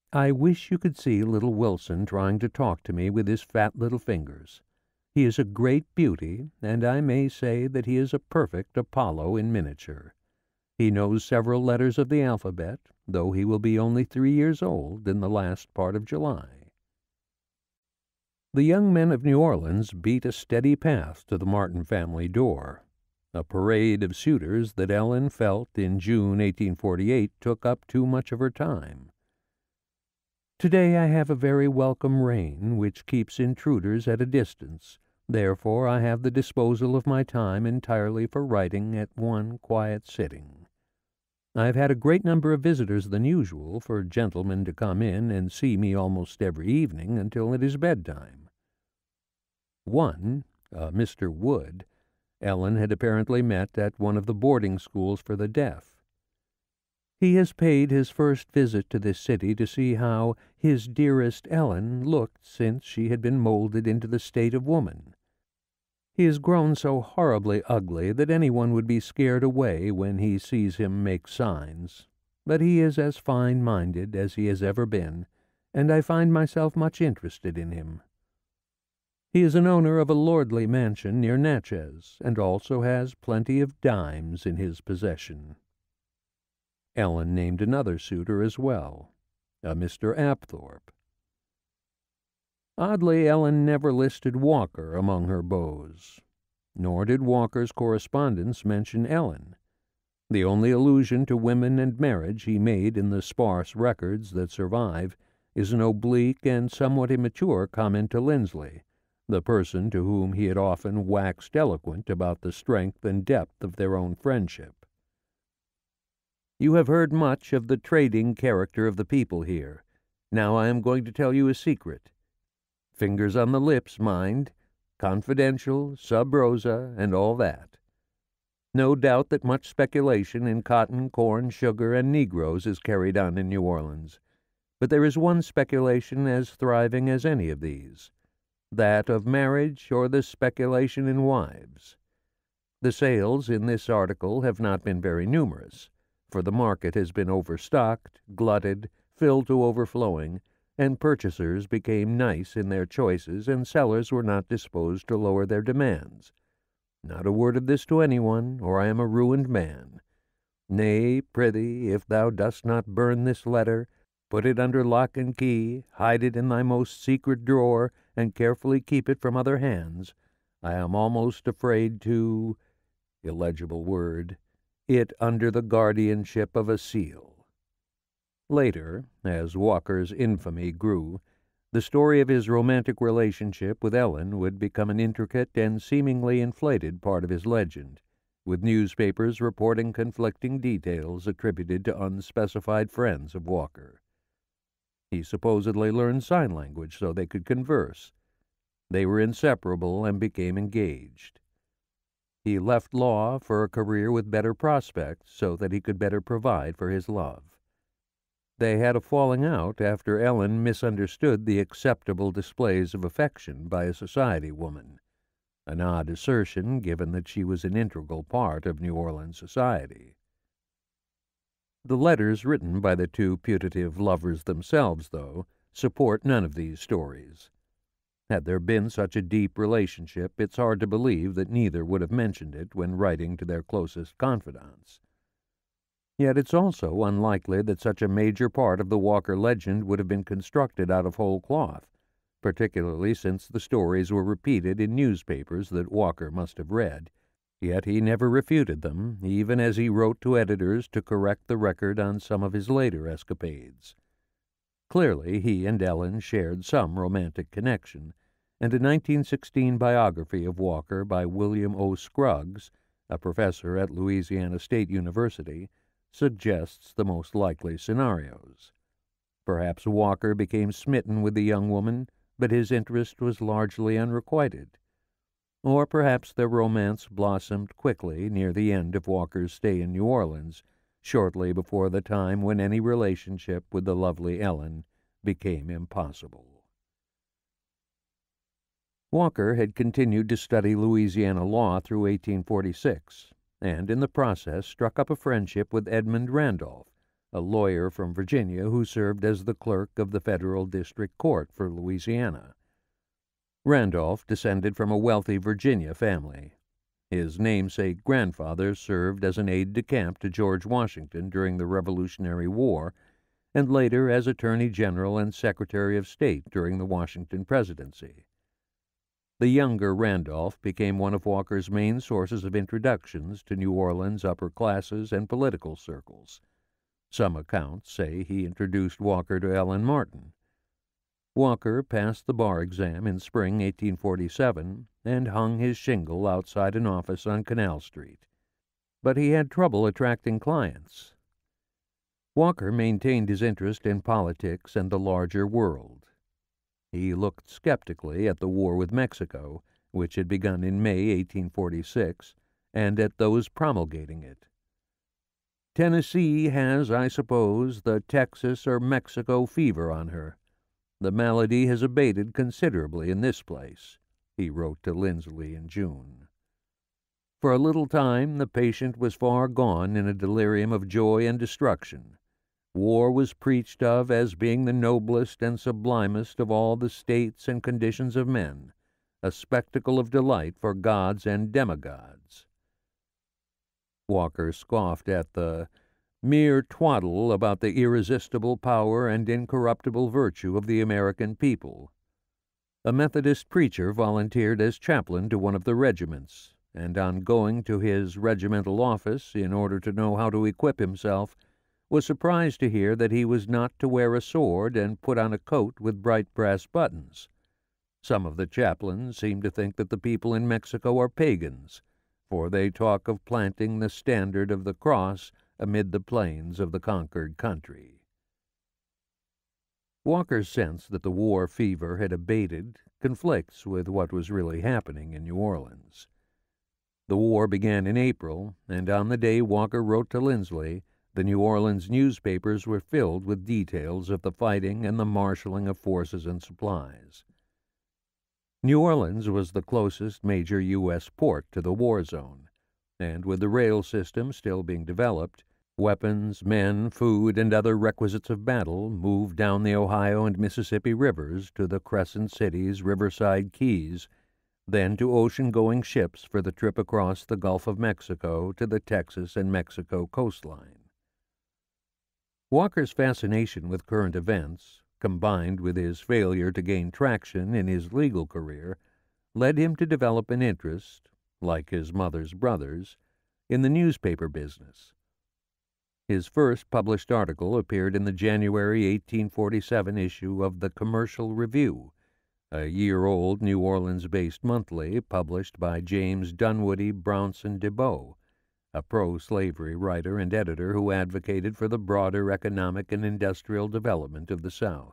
A: I wish you could see little Wilson trying to talk to me with his fat little fingers. He is a great beauty, and I may say that he is a perfect Apollo in miniature. He knows several letters of the alphabet, though he will be only 3 years old in the last part of July. The young men of New Orleans beat a steady path to the Martin family door. A parade of suitors that Ellen felt in June 1848 took up too much of her time. Today I have a very welcome reign, which keeps intruders at a distance. Therefore I have the disposal of my time entirely for writing at one quiet sitting. I have had a great number of visitors than usual, for gentlemen to come in and see me almost every evening until it is bedtime. One, Mr. Wood, Ellen had apparently met at one of the boarding schools for the deaf. He has paid his first visit to this city to see how his dearest Ellen looked since she had been molded into the state of woman. He has grown so horribly ugly that anyone would be scared away when he sees him make signs, but he is as fine-minded as he has ever been, and I find myself much interested in him. He is an owner of a lordly mansion near Natchez, and also has plenty of dimes in his possession. Ellen named another suitor as well, a Mr. Apthorpe. Oddly, Ellen never listed Walker among her beaux, nor did Walker's correspondence mention Ellen. The only allusion to women and marriage he made in the sparse records that survive is an oblique and somewhat immature comment to Lindsley, the person to whom he had often waxed eloquent about the strength and depth of their own friendship. You have heard much of the trading character of the people here. Now I am going to tell you a secret. Fingers on the lips, mind. Confidential, sub rosa, and all that. No doubt that much speculation in cotton, corn, sugar, and Negroes is carried on in New Orleans. But there is one speculation as thriving as any of these, that of marriage or the speculation in wives. The sales in this article have not been very numerous, for the market has been overstocked, glutted, filled to overflowing, and purchasers became nice in their choices, and sellers were not disposed to lower their demands. Not a word of this to anyone, or I am a ruined man. Nay, prithee, if thou dost not burn this letter, put it under lock and key, hide it in thy most secret drawer, and carefully keep it from other hands. I am almost afraid to, illegible word, it under the guardianship of a seal. Later, as Walker's infamy grew, the story of his romantic relationship with Ellen would become an intricate and seemingly inflated part of his legend, with newspapers reporting conflicting details attributed to unspecified friends of Walker. He supposedly learned sign language so they could converse. They were inseparable and became engaged. He left law for a career with better prospects so that he could better provide for his love. They had a falling out after Ellen misunderstood the acceptable displays of affection by a society woman, an odd assertion given that she was an integral part of New Orleans society. The letters written by the two putative lovers themselves, though, support none of these stories. Had there been such a deep relationship, it's hard to believe that neither would have mentioned it when writing to their closest confidants. Yet it's also unlikely that such a major part of the Walker legend would have been constructed out of whole cloth, particularly since the stories were repeated in newspapers that Walker must have read. Yet he never refuted them, even as he wrote to editors to correct the record on some of his later escapades. Clearly he and Ellen shared some romantic connection, and a 1916 biography of Walker by William O. Scruggs, a professor at Louisiana State University, suggests the most likely scenarios. Perhaps Walker became smitten with the young woman, but his interest was largely unrequited. Or perhaps their romance blossomed quickly near the end of Walker's stay in New Orleans, shortly before the time when any relationship with the lovely Ellen became impossible. Walker had continued to study Louisiana law through 1846, and in the process struck up a friendship with Edmund Randolph, a lawyer from Virginia who served as the clerk of the Federal District Court for Louisiana. Randolph descended from a wealthy Virginia family. His namesake grandfather served as an aide-de-camp to George Washington during the Revolutionary War, and later as Attorney General and Secretary of State during the Washington presidency. The younger Randolph became one of Walker's main sources of introductions to New Orleans upper classes and political circles. Some accounts say he introduced Walker to Ellen Martin. Walker passed the bar exam in spring 1847 and hung his shingle outside an office on Canal Street. But he had trouble attracting clients. Walker maintained his interest in politics and the larger world. He looked skeptically at the war with Mexico, which had begun in May 1846, and at those promulgating it. "Tennessee has, I suppose, the Texas or Mexico fever on her. The malady has abated considerably in this place," he wrote to Lindsley in June. For a little time the patient was far gone in a delirium of joy and destruction. War was preached of as being the noblest and sublimest of all the states and conditions of men, a spectacle of delight for gods and demigods. Walker scoffed at the mere twaddle about the irresistible power and incorruptible virtue of the American people. A Methodist preacher volunteered as chaplain to one of the regiments, and on going to his regimental office in order to know how to equip himself, was surprised to hear that he was not to wear a sword and put on a coat with bright brass buttons. Some of the chaplains seem to think that the people in Mexico are pagans, for they talk of planting the standard of the cross amid the plains of the conquered country. Walker's sense that the war fever had abated conflicts with what was really happening in New Orleans. The war began in April, and on the day Walker wrote to Lindsley, the New Orleans newspapers were filled with details of the fighting and the marshaling of forces and supplies. New Orleans was the closest major U.S. port to the war zone, and with the rail system still being developed, weapons, men, food, and other requisites of battle moved down the Ohio and Mississippi rivers to the Crescent City's riverside keys, then to ocean-going ships for the trip across the Gulf of Mexico to the Texas and Mexico coastline. Walker's fascination with current events, combined with his failure to gain traction in his legal career, led him to develop an interest, like his mother's brothers, in the newspaper business. His first published article appeared in the January 1847 issue of the Commercial Review, a year-old New Orleans-based monthly published by James Dunwoody Brownson DeBow, a pro-slavery writer and editor who advocated for the broader economic and industrial development of the South.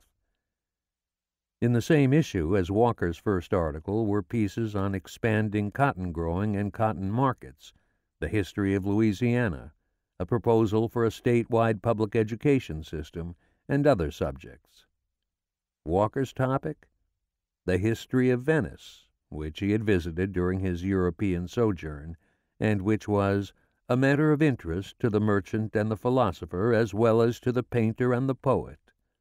A: In the same issue as Walker's first article were pieces on expanding cotton growing and cotton markets, the history of Louisiana, a proposal for a statewide public education system, and other subjects. Walker's topic? The history of Venice, which he had visited during his European sojourn, and which was a matter of interest to the merchant and the philosopher as well as to the painter and the poet.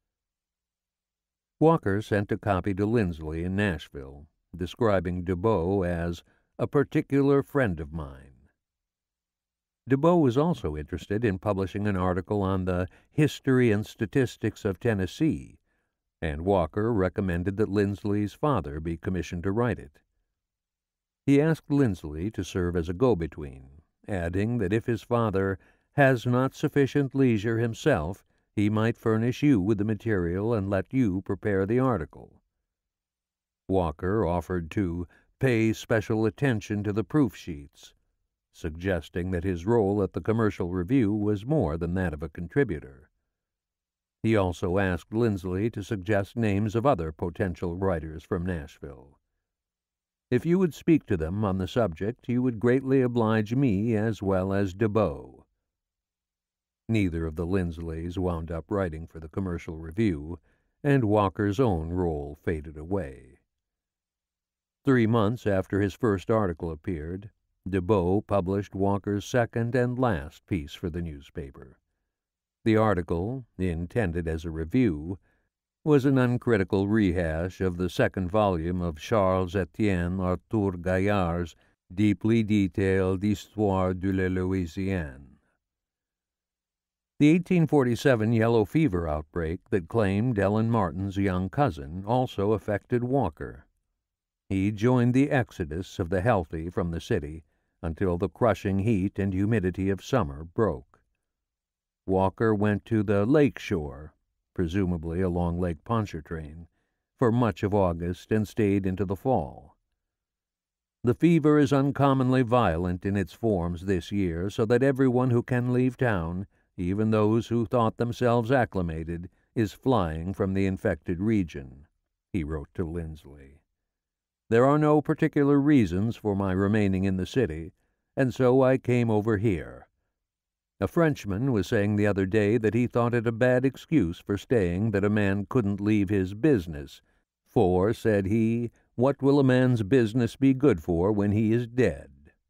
A: Walker sent a copy to Lindsley in Nashville, describing DeBow as a particular friend of mine. DeBow was also interested in publishing an article on the history and statistics of Tennessee, and Walker recommended that Lindsley's father be commissioned to write it. He asked Lindsley to serve as a go-between, adding that if his father has not sufficient leisure himself, he might furnish you with the material and let you prepare the article. Walker offered to pay special attention to the proof sheets, suggesting that his role at the Commercial Review was more than that of a contributor. He also asked Lindsley to suggest names of other potential writers from Nashville. If you would speak to them on the subject, you would greatly oblige me as well as DeBow. Neither of the Lindsleys wound up writing for the Commercial Review, and Walker's own role faded away. 3 months after his first article appeared, DeBow published Walker's second and last piece for the newspaper. The article, intended as a review, was an uncritical rehash of the second volume of Charles-Étienne Arthur Gaillard's deeply detailed Histoire de la Louisiane. The 1847 yellow fever outbreak that claimed Ellen Martin's young cousin also affected Walker. He joined the exodus of the healthy from the city until the crushing heat and humidity of summer broke. Walker went to the lake shore, presumably along Lake Pontchartrain, for much of August and stayed into the fall. The fever is uncommonly violent in its forms this year, so that everyone who can leave town, even those who thought themselves acclimated, is flying from the infected region, he wrote to Lindsley. There are no particular reasons for my remaining in the city, and so I came over here. A Frenchman was saying the other day that he thought it a bad excuse for staying that a man couldn't leave his business, for, said he, what will a man's business be good for when he is dead?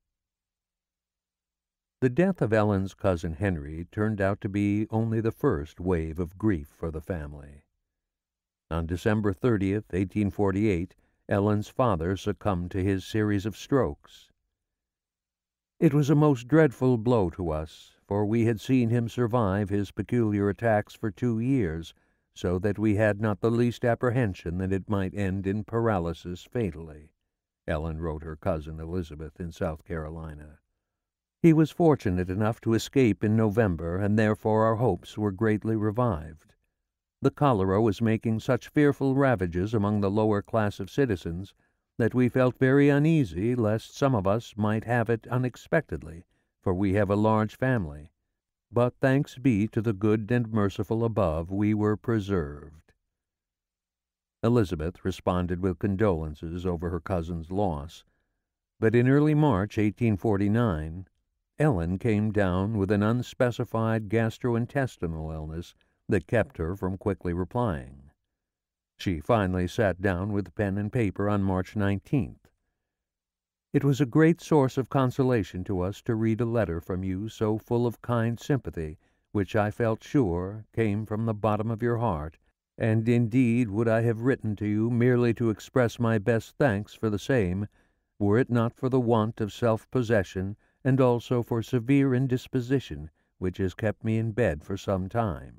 A: The death of Ellen's cousin Henry turned out to be only the first wave of grief for the family. On December 30th, 1848, Ellen's father succumbed to his series of strokes. It was a most dreadful blow to us, for we had seen him survive his peculiar attacks for 2 years, so that we had not the least apprehension that it might end in paralysis fatally, Ellen wrote her cousin Elizabeth in South Carolina. He was fortunate enough to escape in November, and therefore our hopes were greatly revived. The cholera was making such fearful ravages among the lower class of citizens that we felt very uneasy lest some of us might have it unexpectedly, for we have a large family. But thanks be to the good and merciful above, we were preserved. Elizabeth responded with condolences over her cousin's loss, but in early March 1849, Ellen came down with an unspecified gastrointestinal illness that kept her from quickly replying. She finally sat down with pen and paper on March 19th. It was a great source of consolation to us to read a letter from you so full of kind sympathy, which I felt sure came from the bottom of your heart, and indeed would I have written to you merely to express my best thanks for the same, were it not for the want of self-possession and also for severe indisposition, which has kept me in bed for some time.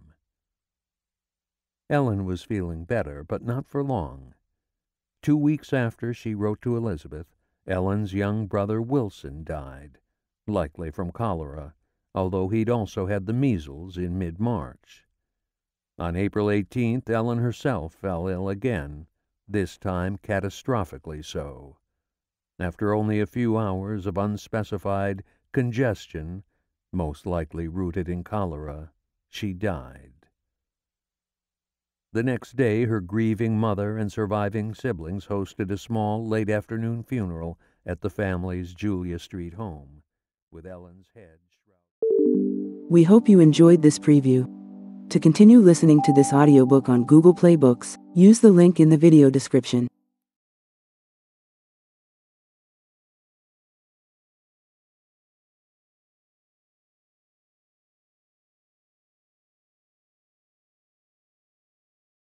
A: Ellen was feeling better, but not for long. 2 weeks after she wrote to Elizabeth, Ellen's young brother Wilson died, likely from cholera, although he'd also had the measles in mid-March. On April 18th, Ellen herself fell ill again, this time catastrophically so. After only a few hours of unspecified congestion, most likely rooted in cholera, she died. The next day, her grieving mother and surviving siblings hosted a small late-afternoon funeral at the family's Julia Street home, with Ellen's head shrouded.
B: We hope you enjoyed this preview. To continue listening to this audiobook on Google Play Books, use the link in the video description.